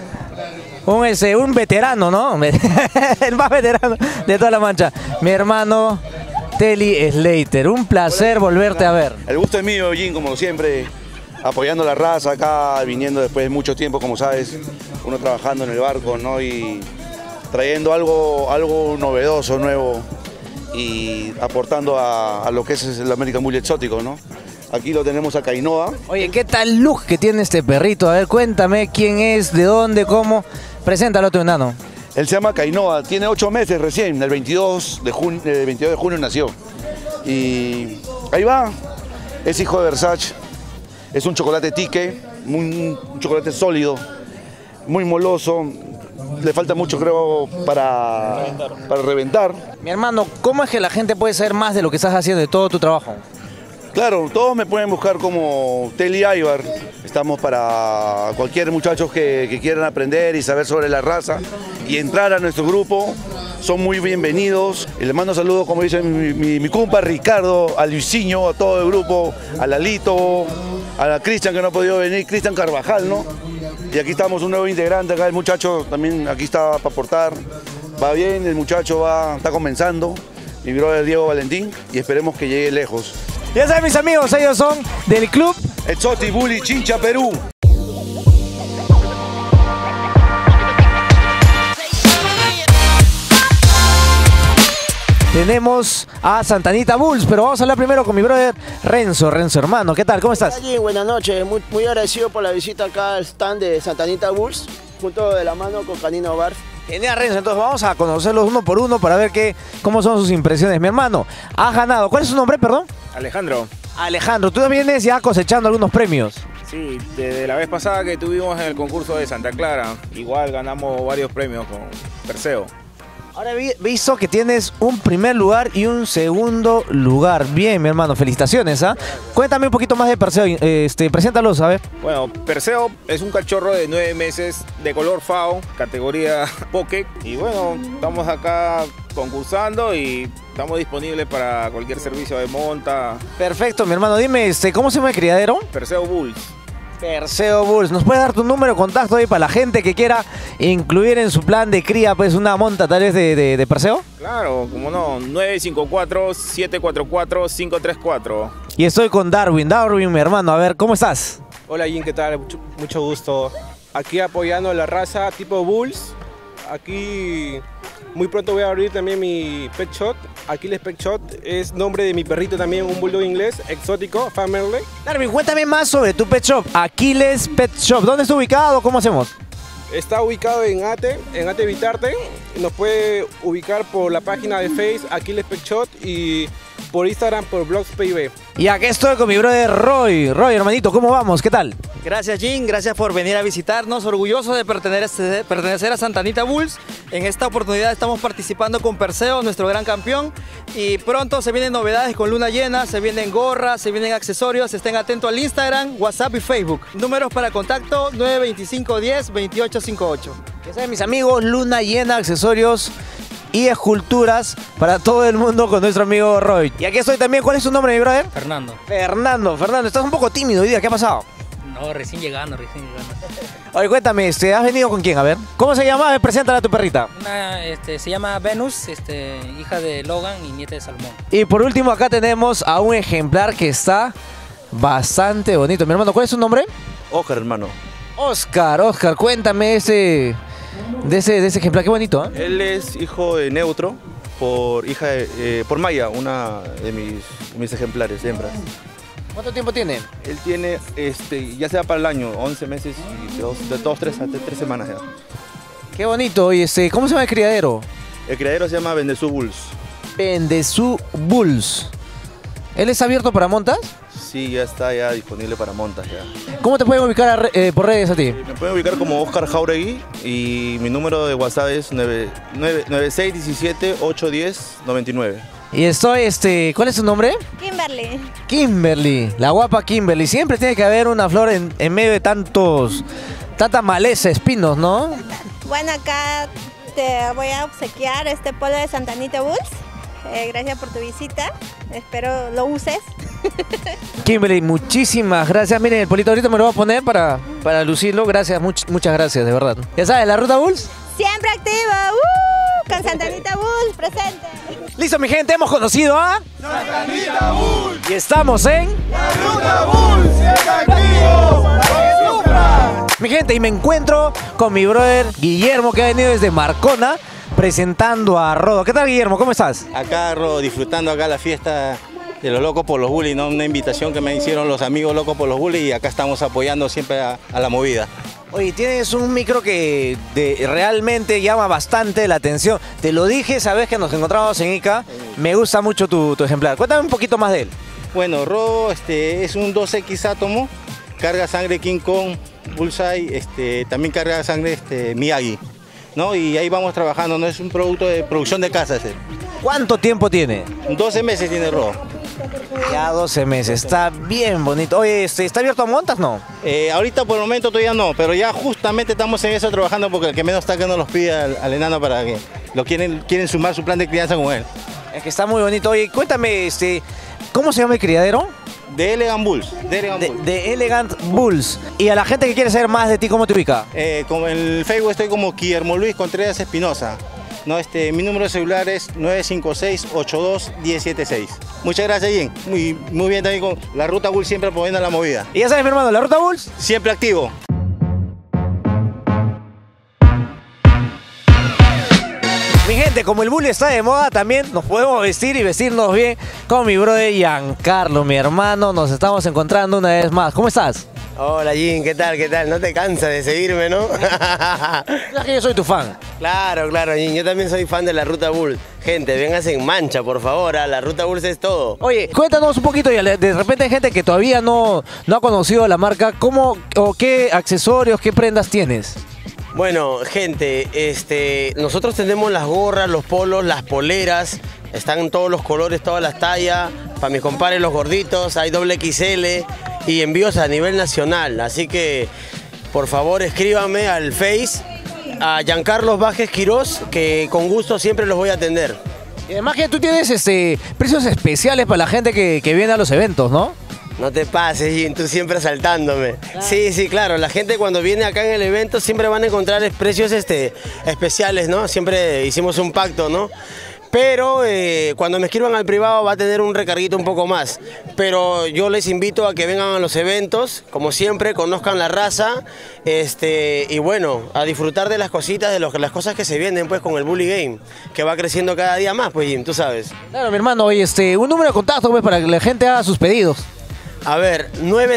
[SPEAKER 1] un veterano, ¿no? El más veterano de toda la Mancha. Mi hermano Telly Slater. Un placer volverte a ver.
[SPEAKER 6] El gusto es mío, Jim, como siempre, apoyando la raza acá, viniendo después de mucho tiempo, como sabes, uno trabajando en el barco, ¿no? Y trayendo algo novedoso, nuevo, y aportando a lo que es el American Bully exótico, ¿no? Aquí lo tenemos a Kainoa.
[SPEAKER 1] Oye, ¿qué tal look que tiene este perrito? A ver, cuéntame quién es, de dónde, cómo. Preséntalo a tu enano.
[SPEAKER 6] Él se llama Kainoa, tiene 8 meses recién, el 22 de junio nació. Y ahí va, es hijo de Versace, es un chocolate tique, un chocolate sólido, muy moloso. Le falta mucho, creo, para reventar.
[SPEAKER 1] Mi hermano, ¿cómo es que la gente puede saber más de lo que estás haciendo, de todo tu trabajo?
[SPEAKER 6] Claro, todos me pueden buscar como Telly Aybar. Estamos para cualquier muchacho que quieran aprender y saber sobre la raza y entrar a nuestro grupo. Son muy bienvenidos. Y les mando saludos, como dice mi compa Ricardo, a Luisinho, a todo el grupo, a Lalito, a Cristian que no ha podido venir, Cristian Carvajal, ¿no? Y aquí estamos, un nuevo integrante, acá el muchacho también aquí está para aportar. Va bien, el muchacho está comenzando, mi brother Diego Valentín, y esperemos que llegue lejos.
[SPEAKER 1] Ya saben, mis amigos, ellos son del club
[SPEAKER 6] Exotic Bully Chincha, Perú.
[SPEAKER 1] Tenemos a Santanita Bulls, pero vamos a hablar primero con mi brother Renzo. Renzo, hermano, ¿qué tal? ¿Cómo estás?
[SPEAKER 7] Allí, buenas noches, muy agradecido por la visita acá al stand de Santanita Bulls, junto de la mano con Canino Bar.
[SPEAKER 1] Genial, Renzo, entonces vamos a conocerlos uno por uno para ver cómo son sus impresiones. Mi hermano, has ganado. ¿Cuál es su nombre, perdón?
[SPEAKER 10] Alejandro.
[SPEAKER 1] Alejandro, tú vienes ya cosechando algunos premios.
[SPEAKER 10] Sí, desde la vez pasada que tuvimos en el concurso de Santa Clara, igual ganamos varios premios con Perseo.
[SPEAKER 1] Ahora he visto que tienes un primer lugar y un segundo lugar. Bien, mi hermano, felicitaciones, ¿ah? Cuéntame un poquito más de Perseo, preséntalos, a ver.
[SPEAKER 10] Bueno, Perseo es un cachorro de 9 meses de color FAO, categoría Pocket. Y bueno, estamos acá concursando y estamos disponibles para cualquier servicio de monta.
[SPEAKER 1] Perfecto, mi hermano. Dime, ¿cómo se llama el criadero?
[SPEAKER 10] Perseo Bulls.
[SPEAKER 1] Perseo Bulls. ¿Nos puedes dar tu número de contacto ahí para la gente que quiera incluir en su plan de cría pues una monta tal vez de Perseo?
[SPEAKER 10] Claro, como no, 954-744-534.
[SPEAKER 1] Y estoy con Darwin. Darwin, mi hermano, a ver, ¿cómo estás?
[SPEAKER 11] Hola Jim, ¿qué tal? Mucho gusto. Aquí apoyando la raza tipo Bulls. Aquí muy pronto voy a abrir también mi pet shop. Aquiles Pet Shop es nombre de mi perrito también, un bulldog inglés, exótico, family.
[SPEAKER 1] Darwin, cuéntame más sobre tu pet shop, Aquiles Pet Shop. ¿Dónde está ubicado? ¿Cómo hacemos?
[SPEAKER 11] Está ubicado en Ate Vitarte. Nos puede ubicar por la página de Facebook, Aquiles Pet Shop, y por Instagram, por Blogs PIB.
[SPEAKER 1] Y aquí estoy con mi brother Roy. Roy, hermanito, ¿cómo vamos? ¿Qué tal?
[SPEAKER 22] Gracias, Jim. Gracias por venir a visitarnos. Orgulloso de pertenecer a Santanita Bulls. En esta oportunidad estamos participando con Perseo, nuestro gran campeón. Y pronto se vienen novedades con luna llena, se vienen gorras, se vienen accesorios. Estén atentos al Instagram, WhatsApp y Facebook. Números para contacto 925-10-2858.
[SPEAKER 1] Ya saben, mis amigos, luna llena, accesorios y esculturas para todo el mundo con nuestro amigo Roy. Y aquí estoy también. ¿Cuál es tu nombre, mi brother?
[SPEAKER 19] Fernando.
[SPEAKER 1] Fernando, estás un poco tímido hoy día. ¿Qué ha pasado?
[SPEAKER 19] No, recién llegando.
[SPEAKER 1] Oye, cuéntame, ¿has venido con quién? A ver. ¿Cómo se llama? Preséntala a tu perrita.
[SPEAKER 19] Se llama Venus, hija de Logan y nieta de Salmón.
[SPEAKER 1] Y por último, acá tenemos a un ejemplar que está bastante bonito. Mi hermano, ¿cuál es su nombre?
[SPEAKER 21] Oscar, hermano.
[SPEAKER 1] Oscar, cuéntame de ese ejemplar. Qué bonito, ¿eh?
[SPEAKER 21] Él es hijo de Neutro por Maya, una de mis ejemplares, hembras.
[SPEAKER 1] ¿Cuánto tiempo tiene?
[SPEAKER 21] Él tiene, ya sea para el año, 11 meses y de 3 semanas ya.
[SPEAKER 1] Qué bonito. Y ¿cómo se llama el criadero?
[SPEAKER 21] El criadero se llama Bendezú Bulls.
[SPEAKER 1] Bendezú Bulls. ¿Él es abierto para montas?
[SPEAKER 21] Sí, ya está disponible para montas ya.
[SPEAKER 1] ¿Cómo te pueden ubicar por redes a ti?
[SPEAKER 21] Me pueden ubicar como Oscar Jauregui y mi número de WhatsApp es 9617-810-99.
[SPEAKER 1] Y estoy, ¿cuál es su nombre?
[SPEAKER 8] Kimberly.
[SPEAKER 1] Kimberly, la guapa Kimberly. Siempre tiene que haber una flor en medio de tanta maleza, espinos, ¿no?
[SPEAKER 8] Bueno, acá te voy a obsequiar este polo de Santa Anita Bulls. Gracias por tu visita. Espero lo uses.
[SPEAKER 1] Kimberly, muchísimas gracias. Miren, el polito ahorita me lo voy a poner para lucirlo. Gracias, muchas gracias, de verdad. Ya sabes, la Ruta Bulls.
[SPEAKER 8] Siempre activa. Con Santa Anita Bulls presente.
[SPEAKER 1] Listo, mi gente, hemos conocido a
[SPEAKER 15] Santa Anita Bulls.
[SPEAKER 1] Y estamos en
[SPEAKER 15] la Ruta Bulls. Siempre activo para que sufra.
[SPEAKER 1] Mi gente, y me encuentro con mi brother Guillermo, que ha venido desde Marcona presentando a Rodo. ¿Qué tal, Guillermo? ¿Cómo estás?
[SPEAKER 9] Acá, Rodo, disfrutando acá la fiesta de los Locos por los Bullies, ¿no? Una invitación que me hicieron los amigos Locos por los Bullies y acá estamos apoyando siempre a la movida.
[SPEAKER 1] Oye, tienes un micro que realmente llama bastante la atención. Te lo dije esa vez que nos encontramos en Ica. Me gusta mucho tu ejemplar. Cuéntame un poquito más de él.
[SPEAKER 9] Bueno, Rodo es un 2X átomo, carga sangre King Kong, Bullseye, también carga sangre Miyagi, ¿no? Y ahí vamos trabajando, ¿no? Es un producto de producción de casa ese.
[SPEAKER 1] ¿Cuánto tiempo tiene?
[SPEAKER 9] 12 meses tiene Rodo.
[SPEAKER 1] Ya 12 meses, está bien bonito. Oye, ¿está abierto a montas, no?
[SPEAKER 9] Ahorita por el momento todavía no, pero ya justamente estamos en eso trabajando porque el que menos está que nos los pide al enano para que lo quieren sumar su plan de crianza con él.
[SPEAKER 1] Es que está muy bonito. Oye, cuéntame, ¿cómo se llama el criadero?
[SPEAKER 9] De Elegant Bulls.
[SPEAKER 1] De Elegant Bulls. Y a la gente que quiere saber más de ti, ¿cómo te ubica?
[SPEAKER 9] Como en el Facebook estoy como Guillermo Luis Contreras Espinosa. No, mi número de celular es 956-82-1076. Muchas gracias, Jim. Muy bien también con la Ruta Bulls, siempre apoyando la movida.
[SPEAKER 1] Y ya sabes, mi hermano, la Ruta Bulls
[SPEAKER 9] siempre activo.
[SPEAKER 1] Mi gente, como el bully está de moda, también nos podemos vestir y vestirnos bien con mi brother Giancarlo, mi hermano. Nos estamos encontrando una vez más. ¿Cómo estás?
[SPEAKER 13] Hola, Jim, ¿qué tal? No te cansas de seguirme, ¿no?
[SPEAKER 1] Es que yo soy tu fan.
[SPEAKER 13] Claro, Jim, yo también soy fan de la Ruta Bulls. Gente, véngase en mancha, por favor, la Ruta Bulls es todo.
[SPEAKER 1] Oye, cuéntanos un poquito, de repente hay gente que todavía no ha conocido la marca. ¿Cómo o qué accesorios, qué prendas tienes?
[SPEAKER 13] Bueno, gente, nosotros tenemos las gorras, los polos, las poleras, están en todos los colores, todas las tallas, para mis compadres los gorditos, hay XXL y envíos a nivel nacional, así que por favor escríbanme al Face, a Giancarlos Vázquez Quirós, que con gusto siempre los voy a atender.
[SPEAKER 1] Y además que tú tienes precios especiales para la gente que viene a los eventos, ¿no?
[SPEAKER 13] No te pases, Jim, tú siempre asaltándome. Sí, claro, la gente cuando viene acá en el evento siempre van a encontrar precios especiales, ¿no? Siempre hicimos un pacto, ¿no? Pero cuando me escriban al privado va a tener un recarguito un poco más. Pero yo les invito a que vengan a los eventos, como siempre, conozcan la raza, y bueno, a disfrutar de las cositas, de las cosas que se vienen pues con el Bully Game, que va creciendo cada día más, pues Jim, tú sabes.
[SPEAKER 1] Claro, mi hermano, oye, un número de contacto pues, para que la gente haga sus pedidos.
[SPEAKER 13] A ver,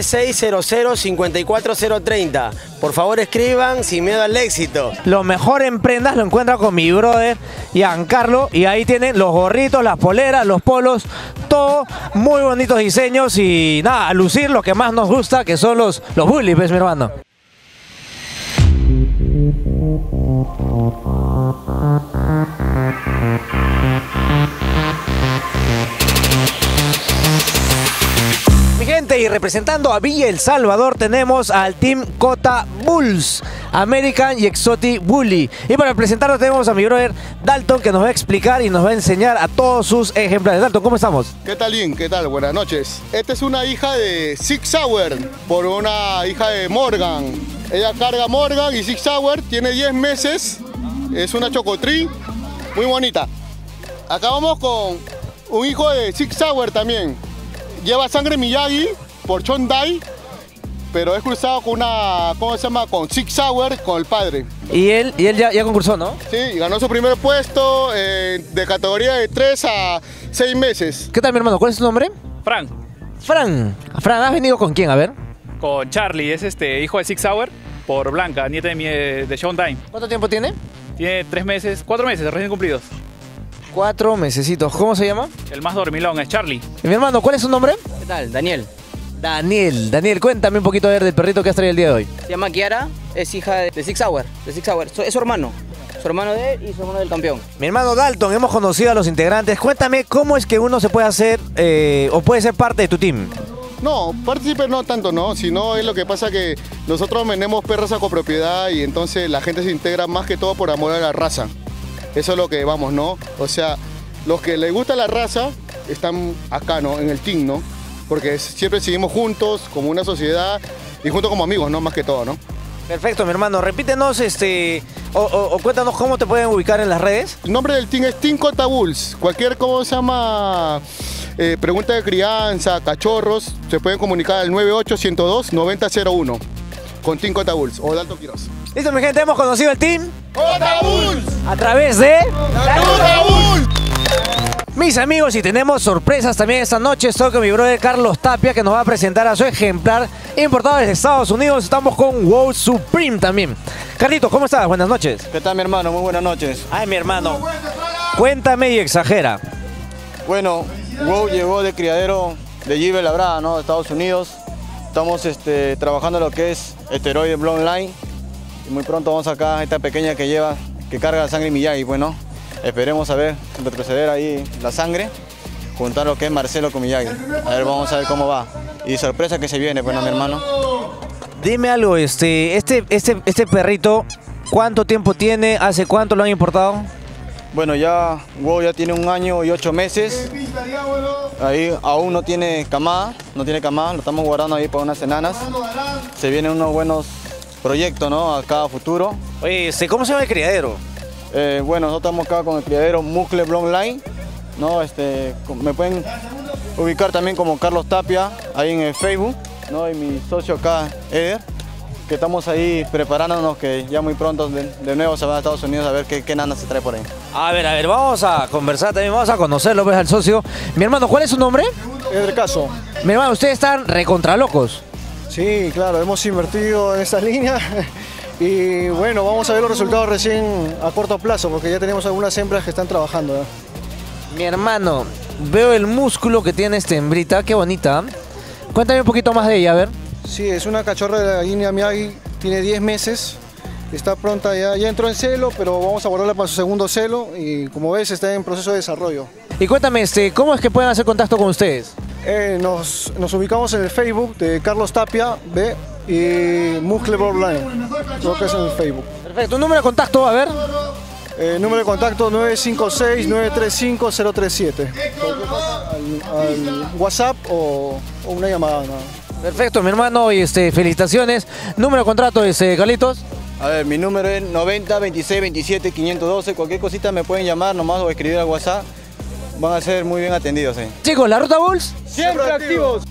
[SPEAKER 13] 9600-54030. Por favor escriban sin miedo al éxito.
[SPEAKER 1] Lo mejor en prendas lo encuentran con mi brother Giancarlo. Y ahí tienen los gorritos, las poleras, los polos. Todo muy bonitos diseños. Y nada, a lucir lo que más nos gusta, que son los bullies, ¿ves, mi hermano? Mi gente, y representando a Villa El Salvador tenemos al Team Cota Bulls, American y Exotic Bully. Y para presentarlo tenemos a mi brother Dalton, que nos va a explicar y nos va a enseñar a todos sus ejemplares. Dalton, ¿cómo estamos?
[SPEAKER 14] ¿Qué tal, Lin? ¿Qué tal? Buenas noches. Esta es una hija de Six Sauer por una hija de Morgan. Ella carga Morgan y Six Sauer, tiene 10 meses, es una chocotrí, muy bonita. Acá vamos con un hijo de Six Sauer también. Lleva sangre Miyagi por Chondai, pero es cruzado con una, ¿cómo se llama? Con Six Sauer, con el padre.
[SPEAKER 1] Y él ya concursó, ¿no?
[SPEAKER 14] Sí, ganó su primer puesto de categoría de 3 a 6 meses.
[SPEAKER 1] ¿Qué tal, mi hermano? ¿Cuál es tu nombre?
[SPEAKER 25] Fran.
[SPEAKER 1] Fran, ¿has venido con quién? A ver.
[SPEAKER 25] Con Charlie, es hijo de Six Sauer por Blanca, nieta de Showtime.
[SPEAKER 1] ¿Cuánto tiempo tiene?
[SPEAKER 25] Tiene 4 meses recién cumplidos.
[SPEAKER 1] 4 mesecitos. ¿Cómo se llama?
[SPEAKER 25] El más dormilón es Charlie.
[SPEAKER 1] Y mi hermano, ¿cuál es su nombre?
[SPEAKER 26] ¿Qué tal? Daniel.
[SPEAKER 1] Daniel, cuéntame un poquito del perrito que has traído el día de hoy.
[SPEAKER 26] Se llama Kiara, es hija de Six Sauer, es su hermano.
[SPEAKER 19] su hermano de él y su hermano del campeón.
[SPEAKER 1] Mi hermano Dalton, hemos conocido a los integrantes. Cuéntame cómo es que uno se puede hacer o puede ser parte de tu team.
[SPEAKER 14] No, partícipe no tanto, no, sino es lo que pasa que nosotros vendemos perros a copropiedad y entonces la gente se integra más que todo por amor a la raza. Eso es lo que vamos, ¿no? O sea, los que les gusta la raza están acá, ¿no? En el team, ¿no? Porque siempre seguimos juntos, como una sociedad y juntos como amigos, ¿no? Más que todo, ¿no?
[SPEAKER 1] Perfecto, mi hermano. Repítenos o cuéntanos cómo te pueden ubicar en las redes.
[SPEAKER 14] El nombre del team es Team Cota Bulls. Cualquier cosa se llama pregunta de crianza, cachorros, se pueden comunicar al 98-102-9001 con Team Cota Bulls o Dalton Quiroz.
[SPEAKER 1] Listo, mi gente, hemos conocido el team
[SPEAKER 14] Cota Bulls
[SPEAKER 1] a través de
[SPEAKER 14] la Cota Bulls.
[SPEAKER 1] Mis amigos, y tenemos sorpresas también esta noche. Estoy con mi brother Carlos Tapia, que nos va a presentar a su ejemplar importado desde Estados Unidos. Estamos con Wow Supreme también. Carlitos, ¿cómo estás? Buenas noches.
[SPEAKER 16] ¿Qué tal, mi hermano? Muy buenas noches.
[SPEAKER 1] Ay, mi hermano. Cuéntame y exagera.
[SPEAKER 16] Bueno, Wow llegó de criadero de Givel Labrada, ¿no? De Estados Unidos. Estamos trabajando lo que es esteroide Bloodline. Y muy pronto vamos a sacar esta pequeña que carga sangre Miyagi, bueno. Esperemos a ver, retroceder ahí la sangre, juntar lo que es Marcelo con Miyagi. A ver, vamos a ver cómo va. Y sorpresa que se viene, bueno, mi hermano.
[SPEAKER 1] Dime algo, este perrito, ¿cuánto tiempo tiene? ¿Hace cuánto lo han importado?
[SPEAKER 16] Bueno, Wow ya tiene 1 año y 8 meses. Ahí aún no tiene camada, lo estamos guardando ahí para unas enanas. Se vienen unos buenos proyectos, ¿no? A futuro.
[SPEAKER 1] Oye, ¿cómo se llama el criadero?
[SPEAKER 16] Bueno, nosotros estamos acá con el criadero Muscle Bloodline, ¿no? Me pueden ubicar también como Carlos Tapia, ahí en el Facebook, ¿no? Y mi socio acá, Eder, que estamos ahí preparándonos, que ya muy pronto de nuevo se va a Estados Unidos a ver qué nana se trae por ahí.
[SPEAKER 1] A ver, vamos a conversar también, vamos a conocerlo, ves al socio. Mi hermano, ¿cuál es su nombre?
[SPEAKER 17] Eder Caso.
[SPEAKER 1] Mi hermano, ustedes están recontra locos.
[SPEAKER 17] Sí, claro, hemos invertido en esta línea. Y bueno, vamos a ver los resultados recién a corto plazo, porque ya tenemos algunas hembras que están trabajando, ¿eh?
[SPEAKER 1] Mi hermano, veo el músculo que tiene esta hembrita, qué bonita. Cuéntame un poquito más de ella, a ver.
[SPEAKER 17] Sí, es una cachorra de la línea Miyagi, tiene 10 meses, está pronta, ya entró en celo, pero vamos a guardarla para su segundo celo y como ves está en proceso de desarrollo.
[SPEAKER 1] Y cuéntame, ¿cómo es que pueden hacer contacto con ustedes?
[SPEAKER 17] Nos ubicamos en el Facebook de Carlos Tapia B y Muscle Bloodline, creo que es en el Facebook.
[SPEAKER 1] Perfecto, ¿un número de contacto? A ver.
[SPEAKER 17] Número de contacto 956-935-037. Al WhatsApp o una llamada. ¿No?
[SPEAKER 1] Perfecto, mi hermano, y felicitaciones. Número de contrato, Carlitos.
[SPEAKER 16] A ver, mi número es 90 26 27 512. Cualquier cosita me pueden llamar nomás o escribir al WhatsApp. Van a ser muy bien atendidos.
[SPEAKER 1] Chicos, ¿la Ruta Bulls?
[SPEAKER 17] ¡Siempre activos!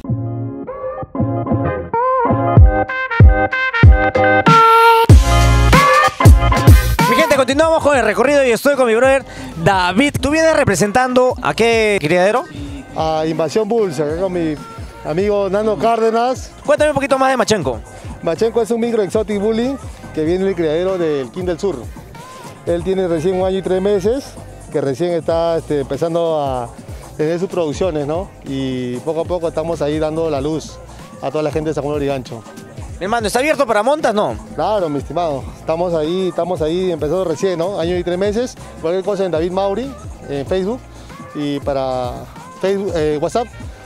[SPEAKER 1] Mi gente, continuamos con el recorrido y estoy con mi brother David. ¿Tú vienes representando a qué criadero?
[SPEAKER 18] A Invasión Bulls, acá con mi amigo Nando Cárdenas.
[SPEAKER 1] Cuéntame un poquito más de Machenko.
[SPEAKER 18] Machenko es un micro exotic bully que viene del criadero del King del Sur. Él tiene recién 1 año y 3 meses, que recién está empezando a tener sus producciones, ¿no? Y poco a poco estamos ahí dando la luz a toda la gente de San Juan de Lurigancho.
[SPEAKER 1] Mi hermano, ¿está abierto para montas, no?
[SPEAKER 18] Claro, mi estimado. Estamos ahí empezando recién, ¿no? 1 año y 3 meses. Cualquier cosa en David Mauri, en Facebook. Y para Facebook, WhatsApp,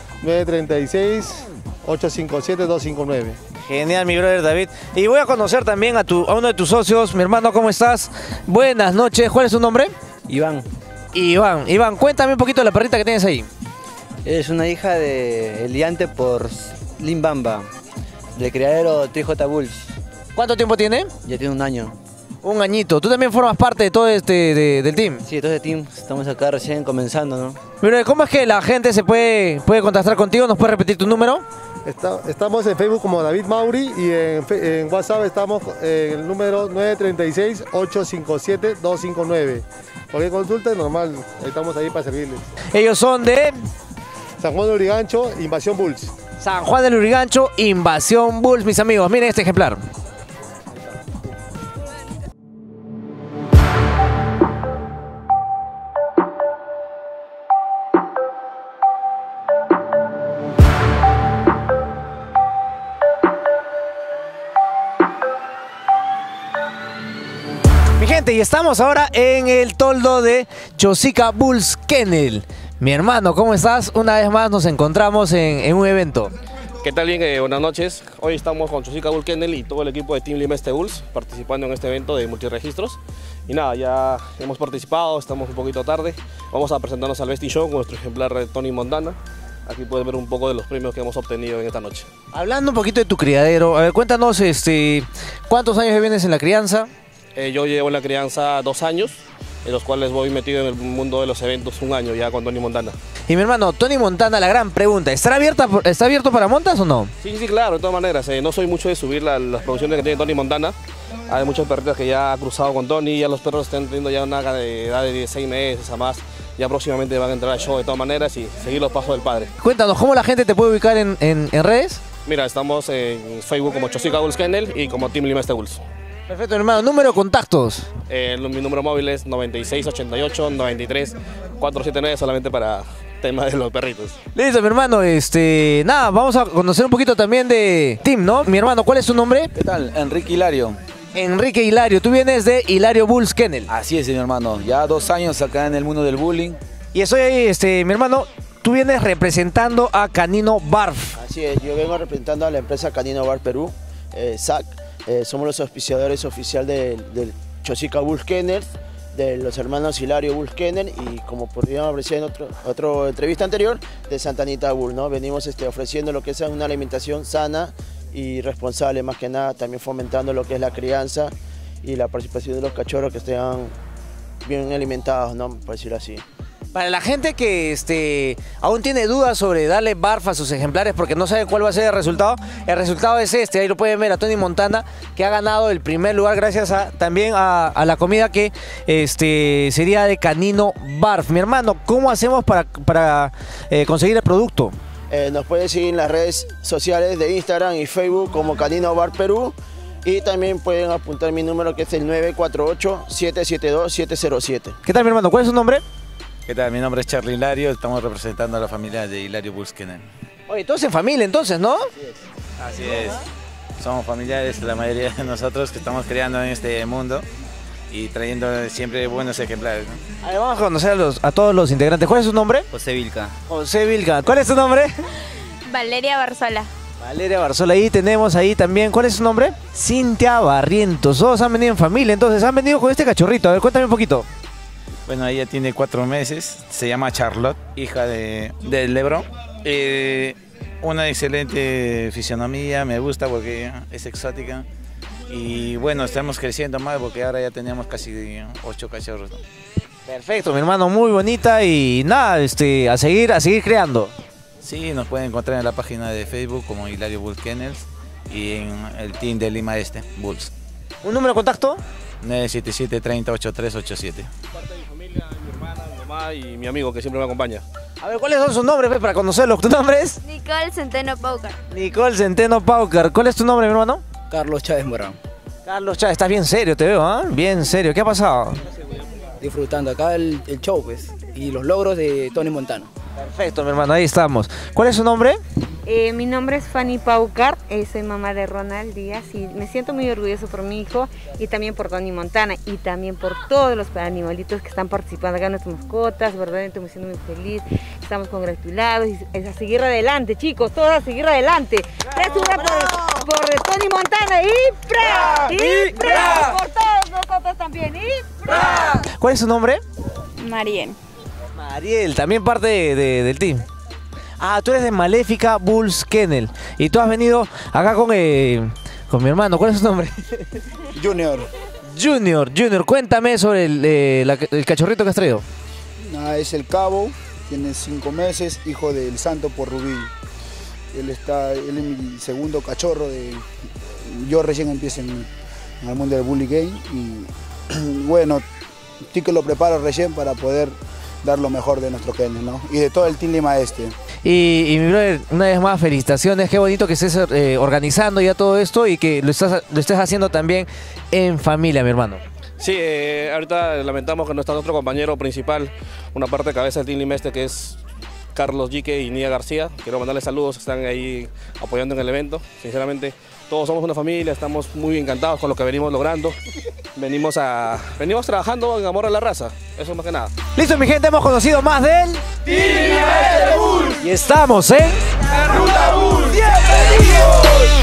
[SPEAKER 18] 936-857-259.
[SPEAKER 1] Genial, mi brother David. Y voy a conocer también a uno de tus socios. Mi hermano, ¿cómo estás? Buenas noches. ¿Cuál es tu nombre?
[SPEAKER 20] Iván.
[SPEAKER 1] Iván, cuéntame un poquito de la perrita que tienes ahí.
[SPEAKER 20] Es una hija de Eliante por Limbamba, del criadero TJ Bulls.
[SPEAKER 1] ¿Cuánto tiempo tiene?
[SPEAKER 20] Ya tiene 1 año.
[SPEAKER 1] 1 añito. ¿Tú también formas parte de todo del team?
[SPEAKER 20] Sí, todo este team. Estamos acá recién comenzando, ¿no?
[SPEAKER 1] Pero ¿cómo es que la gente se puede contactar contigo? ¿Nos puedes repetir tu número?
[SPEAKER 18] Estamos en Facebook como David Mauri y en WhatsApp estamos en el número 936-857-259. Cualquier consulta es normal, estamos ahí para servirles.
[SPEAKER 1] Ellos son de
[SPEAKER 18] San Juan de Lurigancho, Invasión Bulls.
[SPEAKER 1] San Juan de Lurigancho, Invasión Bulls, mis amigos. Miren este ejemplar. Mi gente, y estamos ahora en el toldo de Chosica Bulls Kennel. Mi hermano, ¿cómo estás? Una vez más nos encontramos en un evento.
[SPEAKER 2] ¿Qué tal? Bien, buenas noches. Hoy estamos con Chosica Bulls Kennel y todo el equipo de Team Lima Bulls participando en este evento de multiregistros. Y nada, ya hemos participado, estamos un poquito tarde. Vamos a presentarnos al Besting Show con nuestro ejemplar de Tony Montana. Aquí pueden ver un poco de los premios que hemos obtenido en esta noche.
[SPEAKER 1] Hablando un poquito de tu criadero, a ver, cuéntanos, ¿cuántos años vienes en la crianza?
[SPEAKER 2] Yo llevo en la crianza 2 años, en los cuales voy metido en el mundo de los eventos 1 año ya con Tony Montana.
[SPEAKER 1] Y mi hermano, Tony Montana, la gran pregunta, ¿está abierto para montas o no?
[SPEAKER 2] Sí, claro, de todas maneras. No soy mucho de subir las producciones que tiene Tony Montana. Hay muchos perritos que ya han cruzado con Tony, ya los perros están teniendo ya una edad de 16 meses a más. Ya próximamente van a entrar al show de todas maneras y seguir los pasos del padre.
[SPEAKER 1] Cuéntanos, ¿cómo la gente te puede ubicar en redes?
[SPEAKER 2] Mira, estamos en Facebook como Chosica Bulls Kennel y como Team Lima Bulls.
[SPEAKER 1] Perfecto, hermano. ¿Número de contactos?
[SPEAKER 2] Mi número móvil es 9688-93-479, solamente para temas de los perritos.
[SPEAKER 1] Listo, mi hermano. Nada, vamos a conocer un poquito también de Team, ¿no? Mi hermano, ¿cuál es tu nombre?
[SPEAKER 3] ¿Qué tal? Enrique Hilario.
[SPEAKER 1] Enrique Hilario, tú vienes de Hilario Bulls Kennel.
[SPEAKER 3] Así es, mi hermano. Ya 2 años acá en el mundo del bullying.
[SPEAKER 1] Y estoy ahí, mi hermano, tú vienes representando a Canino Barf.
[SPEAKER 7] Así es, yo vengo representando a la empresa Canino Barf Perú, SAC. Somos los auspiciadores oficiales del Chosica Bulls Kennel, de los hermanos Hilario Bulls Kennel y, como podríamos apreciar en otra entrevista anterior, de Santanita Bull, ¿no? Venimos ofreciendo lo que es una alimentación sana y responsable, más que nada, también fomentando lo que es la crianza y la participación de los cachorros que estén bien alimentados, ¿no? Por decirlo así.
[SPEAKER 1] Para la gente que aún tiene dudas sobre darle barf a sus ejemplares porque no sabe cuál va a ser el resultado es ahí lo pueden ver a Tony Montana, que ha ganado el primer lugar gracias también a la comida que sería de Canino Barf. Mi hermano, ¿cómo hacemos para conseguir el producto?
[SPEAKER 7] Nos pueden seguir en las redes sociales de Instagram y Facebook como Canino Barf Perú, y también pueden apuntar mi número, que es el 948-772-707.
[SPEAKER 1] ¿Qué tal, mi hermano? ¿Cuál es su nombre?
[SPEAKER 3] ¿Qué tal? Mi nombre es Charlie Hilario, estamos representando a la familia de Hilario Bulls Kennel.
[SPEAKER 1] Oye, todos en familia entonces, ¿no?
[SPEAKER 3] Así es. Somos familiares, la mayoría de nosotros que estamos creando en este mundo y trayendo siempre buenos ejemplares, ¿no?
[SPEAKER 1] A ver, vamos a conocer a todos los integrantes. ¿Cuál es su nombre?
[SPEAKER 3] José Vilca.
[SPEAKER 1] José Vilca. ¿Cuál es tu nombre?
[SPEAKER 8] Valeria Barzola.
[SPEAKER 1] Valeria Barzola. Ahí tenemos también. ¿Cuál es su nombre? Cintia Barrientos. Todos han venido en familia, entonces han venido con este cachorrito. A ver, cuéntame un poquito.
[SPEAKER 3] Bueno, ella tiene 4 meses, se llama Charlotte, hija de Lebron. Una excelente fisionomía, me gusta porque es exótica. Y bueno, estamos creciendo más porque ahora ya tenemos casi 8 cachorros, ¿no?
[SPEAKER 1] Perfecto, mi hermano, muy bonita y nada, a seguir creando.
[SPEAKER 3] Sí, nos pueden encontrar en la página de Facebook como Hilario Bulls Kennels y en el team de Lima Bulls.
[SPEAKER 1] ¿Un número de contacto?
[SPEAKER 3] 977-308387.
[SPEAKER 2] Parte de mi familia, mi hermana, mi mamá y mi amigo que siempre me acompaña.
[SPEAKER 1] A ver, ¿cuáles son sus nombres para conocerlos? ¿Tu nombre es?
[SPEAKER 8] Nicole Centeno Paucar.
[SPEAKER 1] Nicole Centeno Paucar. ¿Cuál es tu nombre, mi hermano?
[SPEAKER 22] Carlos Chávez Morán.
[SPEAKER 1] Carlos Chávez, estás bien serio, te veo, ¿ah? Bien serio. ¿Qué ha pasado?
[SPEAKER 22] Disfrutando acá el show, pues, y los logros de Tony Montana.
[SPEAKER 1] Perfecto, mi hermano, ahí estamos. ¿Cuál es su nombre?
[SPEAKER 12] Mi nombre es Fanny Paucar, soy mamá de Ronald Díaz y me siento muy orgulloso por mi hijo y también por Tony Montana y también por todos los animalitos que están participando acá, nuestras mascotas, verdaderamente me siento muy feliz, estamos congratulados y es a seguir adelante, chicos, todos a seguir adelante. Por Tony Montana y ¡pra! ¡Y ¡pra! Por todos nosotros también y ¡pra!
[SPEAKER 1] ¿Cuál es su nombre?
[SPEAKER 8] Mariel.
[SPEAKER 1] Mariel, también parte del team. Ah, tú eres de Maléfica Bulls Kennel y tú has venido acá con mi hermano. ¿Cuál es su nombre?
[SPEAKER 23] Junior.
[SPEAKER 1] Junior, cuéntame sobre el cachorrito que has traído.
[SPEAKER 23] Es el Cabo, tiene 5 meses, hijo del Santo por Rubí. Él es mi segundo cachorro. Yo recién empiezo en el mundo del bully game y bueno, sí que lo preparo recién para poder dar lo mejor de nuestro kennel, ¿no? Y de todo el Team Lima
[SPEAKER 1] Y mi brother, una vez más, felicitaciones, qué bonito que estés organizando ya todo esto y que lo estés haciendo también en familia, mi hermano.
[SPEAKER 2] Sí, ahorita lamentamos que no está nuestro compañero principal, una parte de cabeza del Team Lima que es Carlos Yique y Nia García. Quiero mandarles saludos, están ahí apoyando en el evento. Sinceramente, todos somos una familia, estamos muy encantados con lo que venimos logrando. Venimos trabajando en amor a la raza, eso más que nada.
[SPEAKER 1] Listo, mi gente, hemos conocido más del
[SPEAKER 15] Team Limeste Bulls.
[SPEAKER 1] Y estamos en
[SPEAKER 15] La Ruta Bulls. ¡Bienvenidos!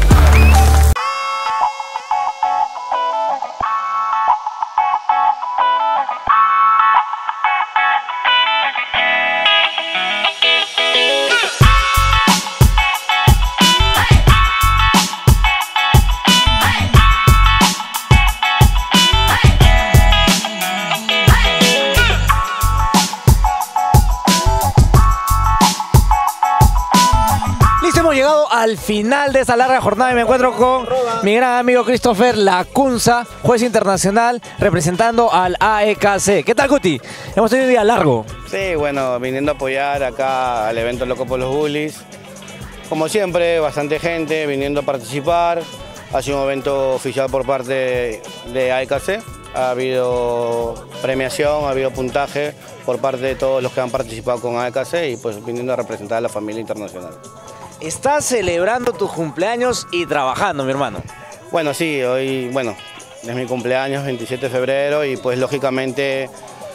[SPEAKER 1] Llegado al final de esta larga jornada y me encuentro con mi gran amigo Christopher Lacunza, juez internacional representando al AEKC. ¿Qué tal, Guti? Hemos tenido un día largo.
[SPEAKER 21] Sí, bueno, viniendo a apoyar acá al evento Loco por los Bullies. Como siempre, bastante gente viniendo a participar. Ha sido un evento oficial por parte de AEKC. Ha habido premiación, ha habido puntaje por parte de todos los que han participado con AEKC y pues viniendo a representar a la familia internacional.
[SPEAKER 1] Estás celebrando tus cumpleaños y trabajando, mi hermano.
[SPEAKER 21] Bueno, sí, hoy, es mi cumpleaños, 27 de febrero, y pues lógicamente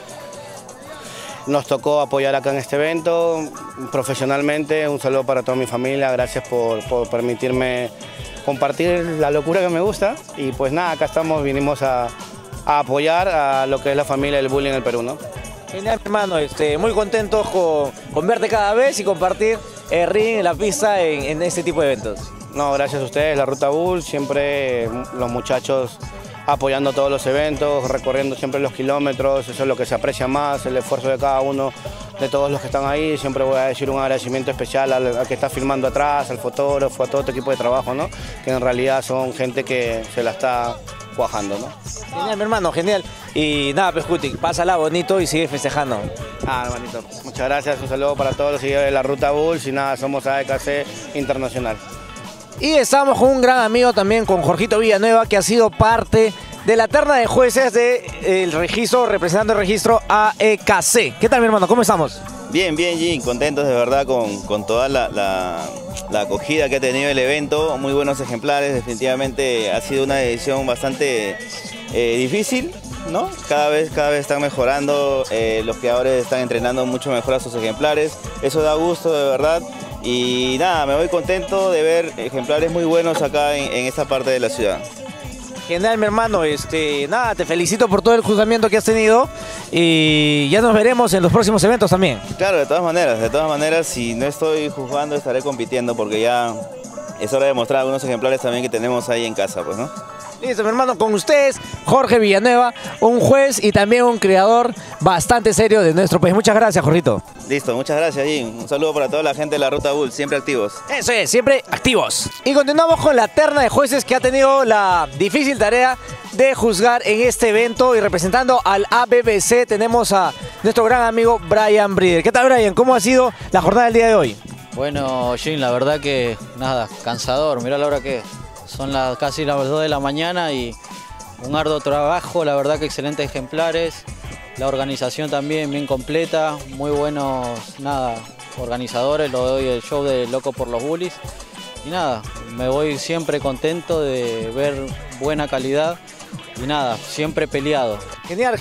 [SPEAKER 21] nos tocó apoyar acá en este evento profesionalmente. Un saludo para toda mi familia, gracias por permitirme compartir la locura que me gusta. Y pues nada, acá estamos, vinimos a apoyar a lo que es la familia del bullying en el Perú, ¿no?
[SPEAKER 1] Genial, hermano, muy contentos con verte cada vez y compartir el ring, la pista en este tipo de eventos.
[SPEAKER 21] No, gracias a ustedes, la Ruta Bulls, siempre los muchachos apoyando todos los eventos, recorriendo siempre los kilómetros, eso es lo que se aprecia más, el esfuerzo de cada uno, de todos los que están ahí. Siempre voy a decir un agradecimiento especial al que está filmando atrás, al fotógrafo, a todo este equipo de trabajo, ¿no? Que en realidad son gente que se la está cuajando, ¿no?
[SPEAKER 1] Genial, mi hermano, genial. Y nada, pues Guti, pásala bonito y sigue festejando.
[SPEAKER 21] Hermanito, muchas gracias, un saludo para todos los seguidores de la Ruta Bulls y nada, somos AEKC Internacional.
[SPEAKER 1] Y estamos con un gran amigo también, con Jorgito Villanueva, que ha sido parte de la terna de jueces del registro, representando el registro AEKC. ¿Qué tal, mi hermano? ¿Cómo estamos?
[SPEAKER 4] Bien, bien, Jim, contentos de verdad con toda la acogida que ha tenido el evento, muy buenos ejemplares, definitivamente ha sido una edición bastante difícil, ¿no? Cada vez están mejorando, los criadores están entrenando mucho mejor a sus ejemplares, eso da gusto de verdad y nada, me voy contento de ver ejemplares muy buenos acá en esta parte de la ciudad.
[SPEAKER 1] Genial, mi hermano, nada, te felicito por todo el juzgamiento que has tenido y ya nos veremos en los próximos eventos también.
[SPEAKER 4] Claro, de todas maneras, si no estoy juzgando estaré compitiendo porque ya es hora de mostrar algunos ejemplares también que tenemos ahí en casa, pues, ¿no?
[SPEAKER 1] Listo, mi hermano, con ustedes, Jorge Villanueva, un juez y también un criador bastante serio de nuestro país. Muchas gracias, Jorgito.
[SPEAKER 4] Listo, muchas gracias, Jim. Un saludo para toda la gente de la Ruta Bulls, siempre activos.
[SPEAKER 1] Eso es, siempre activos. Y continuamos con la terna de jueces que ha tenido la difícil tarea de juzgar en este evento y representando al ABBC tenemos a nuestro gran amigo Brian Breeder. ¿Qué tal, Brian? ¿Cómo ha sido la jornada del día de hoy?
[SPEAKER 5] Bueno, Jim, la verdad que nada, cansador. Mirá la hora que es. Son casi las 2 de la mañana y un arduo trabajo, la verdad que excelentes ejemplares. La organización también bien completa, muy buenos, organizadores, lo doy el show de Loco por los Bullies. Y nada, me voy siempre contento de ver buena calidad y nada, siempre peleado.
[SPEAKER 1] Genial,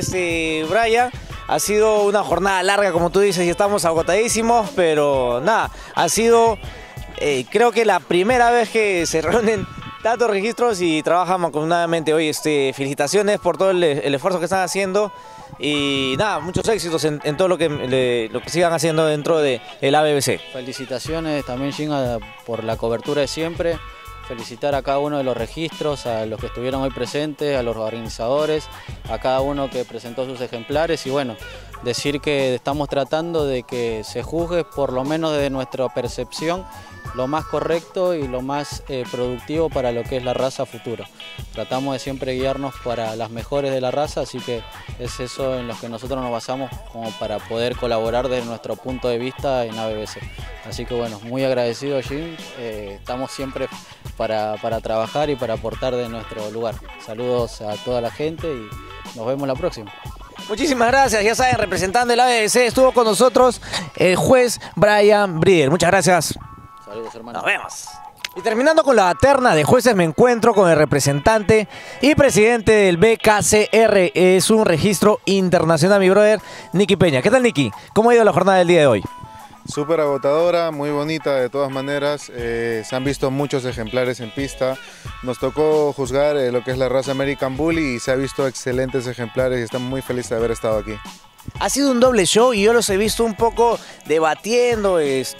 [SPEAKER 1] Brian. Ha sido una jornada larga, como tú dices, y estamos agotadísimos, pero nada, ha sido... creo que la primera vez que se reúnen tantos registros y trabajan mancomunadamente hoy. Felicitaciones por todo el esfuerzo que están haciendo y nada, muchos éxitos en todo lo que sigan haciendo dentro del ABBC.
[SPEAKER 5] Felicitaciones también, Jim, por la cobertura de siempre. Felicitar a cada uno de los registros, a los que estuvieron hoy presentes, a los organizadores, a cada uno que presentó sus ejemplares y bueno, decir que estamos tratando de que se juzgue, por lo menos desde nuestra percepción, lo más correcto y lo más productivo para lo que es la raza futura. Tratamos de siempre guiarnos para las mejores de la raza, así que es eso en lo que nosotros nos basamos como para poder colaborar desde nuestro punto de vista en ABBC. Así que bueno, muy agradecido, Jim, estamos siempre para trabajar y para aportar de nuestro lugar. Saludos a toda la gente y nos vemos la próxima.
[SPEAKER 1] Muchísimas gracias, ya saben, representando el ABBC estuvo con nosotros el juez Brian Breeder. Muchas gracias.
[SPEAKER 5] Saludos, hermano.
[SPEAKER 1] Nos vemos. Y terminando con la terna de jueces, me encuentro con el representante y presidente del BKCR. Es un registro internacional, mi brother, Nicky Peña. ¿Qué tal, Nicky? ¿Cómo ha ido la jornada del día de hoy?
[SPEAKER 6] Súper agotadora, muy bonita de todas maneras. Se han visto muchos ejemplares en pista. Nos tocó juzgar lo que es la raza American Bully y se ha visto excelentes ejemplares y estamos muy felices de haber estado aquí.
[SPEAKER 1] Ha sido un doble show y yo los he visto un poco debatiendo,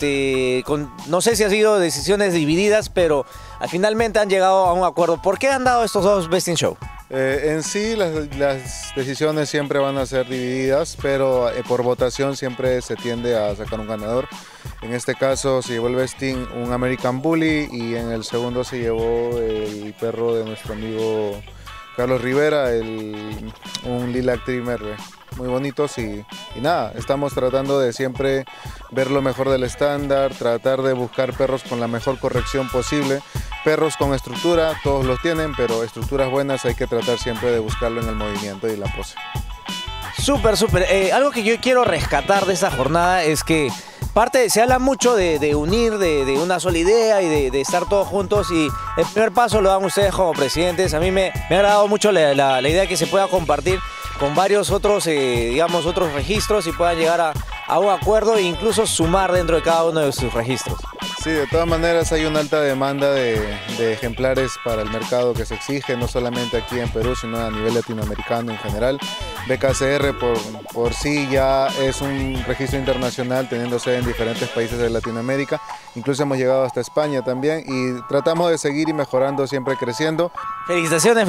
[SPEAKER 1] no sé si ha sido decisiones divididas, pero finalmente han llegado a un acuerdo. ¿Por qué han dado estos dos Best in Show?
[SPEAKER 6] En sí las decisiones siempre van a ser divididas, pero por votación siempre se tiende a sacar un ganador. En este caso se llevó el Best in un American Bully y en el segundo se llevó el perro de nuestro amigo Carlos Rivera, un Lilac Trimmer. Muy bonitos y nada, estamos tratando de siempre ver lo mejor del estándar, tratar de buscar perros con la mejor corrección posible. Perros con estructura, todos los tienen, pero estructuras buenas hay que tratar siempre de buscarlo en el movimiento y la pose.
[SPEAKER 1] Súper, súper. Algo que yo quiero rescatar de esta jornada es que se habla mucho de unir, de una sola idea y de estar todos juntos, y el primer paso lo dan ustedes como presidentes. A mí me ha agradado mucho la idea que se pueda compartir con varios otros, otros registros y puedan llegar a un acuerdo e incluso sumar dentro de cada uno de sus registros.
[SPEAKER 6] Sí, de todas maneras hay una alta demanda de ejemplares para el mercado que se exige, no solamente aquí en Perú, sino a nivel latinoamericano en general. BKCR por sí ya es un registro internacional, teniendo sede en diferentes países de Latinoamérica. Incluso hemos llegado hasta España también y tratamos de seguir y mejorando, siempre creciendo.
[SPEAKER 1] Felicitaciones,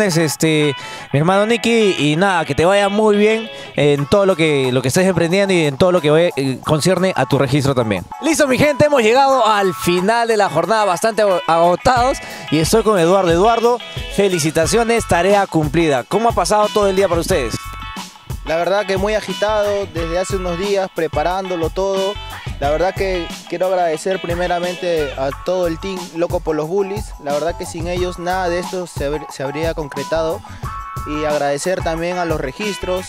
[SPEAKER 1] mi hermano Nicky, y nada, que te vaya muy bien en todo lo que estés emprendiendo y en todo lo que concierne a tu registro también. Listo, mi gente, hemos llegado al final de la jornada, bastante agotados, y estoy con Eduardo. Eduardo, felicitaciones, tarea cumplida. ¿Cómo ha pasado todo el día para ustedes?
[SPEAKER 9] La verdad que muy agitado desde hace unos días, preparándolo todo. La verdad que quiero agradecer primeramente a todo el team Loco por los Bullies. La verdad que sin ellos nada de esto se habría concretado. Y agradecer también a los registros,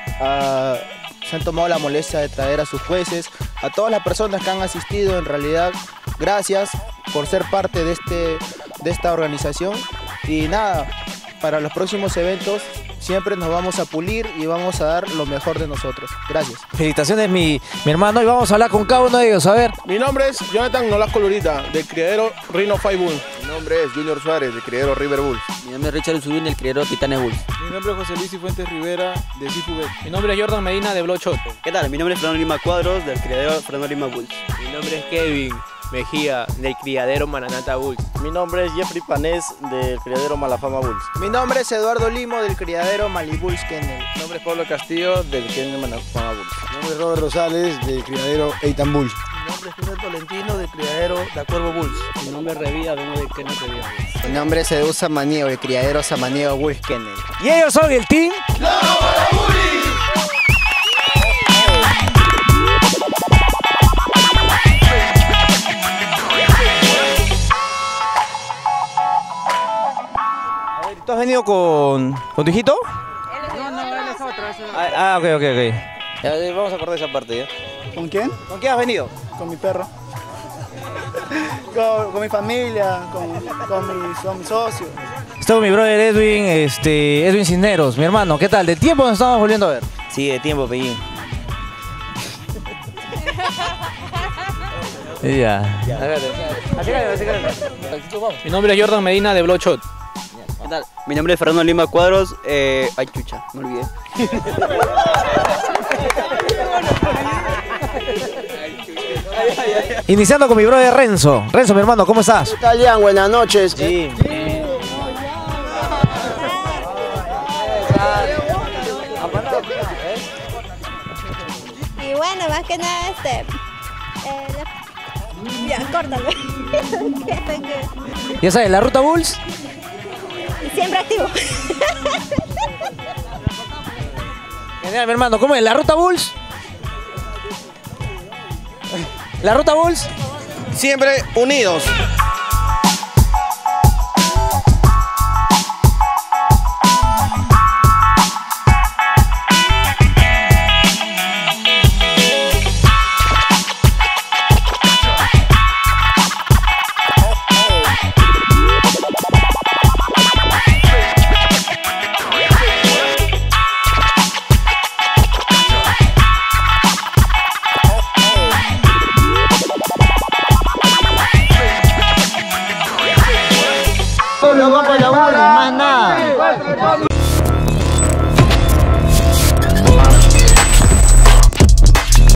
[SPEAKER 9] se han tomado la molestia de traer a sus jueces, a todas las personas que han asistido. En realidad, gracias por ser parte de esta organización. Y nada, para los próximos eventos siempre nos vamos a pulir y vamos a dar lo mejor de nosotros. Gracias.
[SPEAKER 1] Felicitaciones, mi hermano, y vamos a hablar con cada uno de ellos. A ver.
[SPEAKER 10] Mi nombre es Jonathan Nolasco Lurita, del criadero Rhino 5 Bull.
[SPEAKER 11] Mi nombre es Junior Suárez, del criadero River Bulls.
[SPEAKER 24] Mi nombre es Richard Uzubín, del criadero Titanes Bulls.
[SPEAKER 26] Mi nombre es José Luis Cifuentes Rivera, de Cifubet. Mi nombre es Jordan Medina, de Bloodshot.
[SPEAKER 27] ¿Qué tal? Mi nombre es Fernando Lima Cuadros, del criadero Fernando Lima Bulls.
[SPEAKER 28] Mi nombre es Kevin Mejía, del criadero Maranata Bulls.
[SPEAKER 29] Mi nombre es Jeffrey Panés, del criadero Malafama Bulls.
[SPEAKER 30] Mi nombre es Eduardo Limo, del criadero Malibulls Kennel.
[SPEAKER 31] Mi nombre es Pablo Castillo, del Kennel Malafama Bulls.
[SPEAKER 32] Mi nombre es Robert Rosales, del criadero Eitan Bulls.
[SPEAKER 33] Mi nombre es Pedro Tolentino, del criadero Da Cuervo Bulls.
[SPEAKER 34] Mi nombre es Revilla, vengo del Kennel Revilla.
[SPEAKER 35] Mi nombre es Edu Samaniego, del criadero Samaniego Bulls Kennel.
[SPEAKER 1] Y ellos son el team
[SPEAKER 15] ¡Loco por los Bullies!
[SPEAKER 1] ¿Tú has venido con tu hijito?
[SPEAKER 33] No, él es otro.
[SPEAKER 1] Ok. Ya, vamos a acordar esa parte, ¿ya?
[SPEAKER 33] ¿Con quién?
[SPEAKER 1] ¿Con quién has venido?
[SPEAKER 33] Con mi perro. con mi familia, con mi socio.
[SPEAKER 1] Estoy con mi brother Edwin, Edwin Cisneros, mi hermano. ¿Qué tal? ¿De tiempo nos estamos volviendo a ver?
[SPEAKER 24] Sí, de tiempo, Pellín.
[SPEAKER 1] Ya.
[SPEAKER 26] Mi nombre es Jordan Medina, de Bloodshot.
[SPEAKER 27] ¿Qué tal? Mi nombre es Fernando Lima Cuadros. Ay, chucha, me olvidé.
[SPEAKER 1] Iniciando con mi brother Renzo. Renzo, mi hermano, ¿cómo estás?
[SPEAKER 7] ¿Qué tal, Ian? Buenas noches.
[SPEAKER 1] Sí.
[SPEAKER 8] Y bueno, más que nada, ya, córtalo.
[SPEAKER 1] Ya sabes, la Ruta Bulls.
[SPEAKER 8] Siempre activo.
[SPEAKER 1] Genial, mi hermano, ¿cómo es? ¿La Ruta Bulls? ¿La Ruta Bulls?
[SPEAKER 21] Siempre unidos.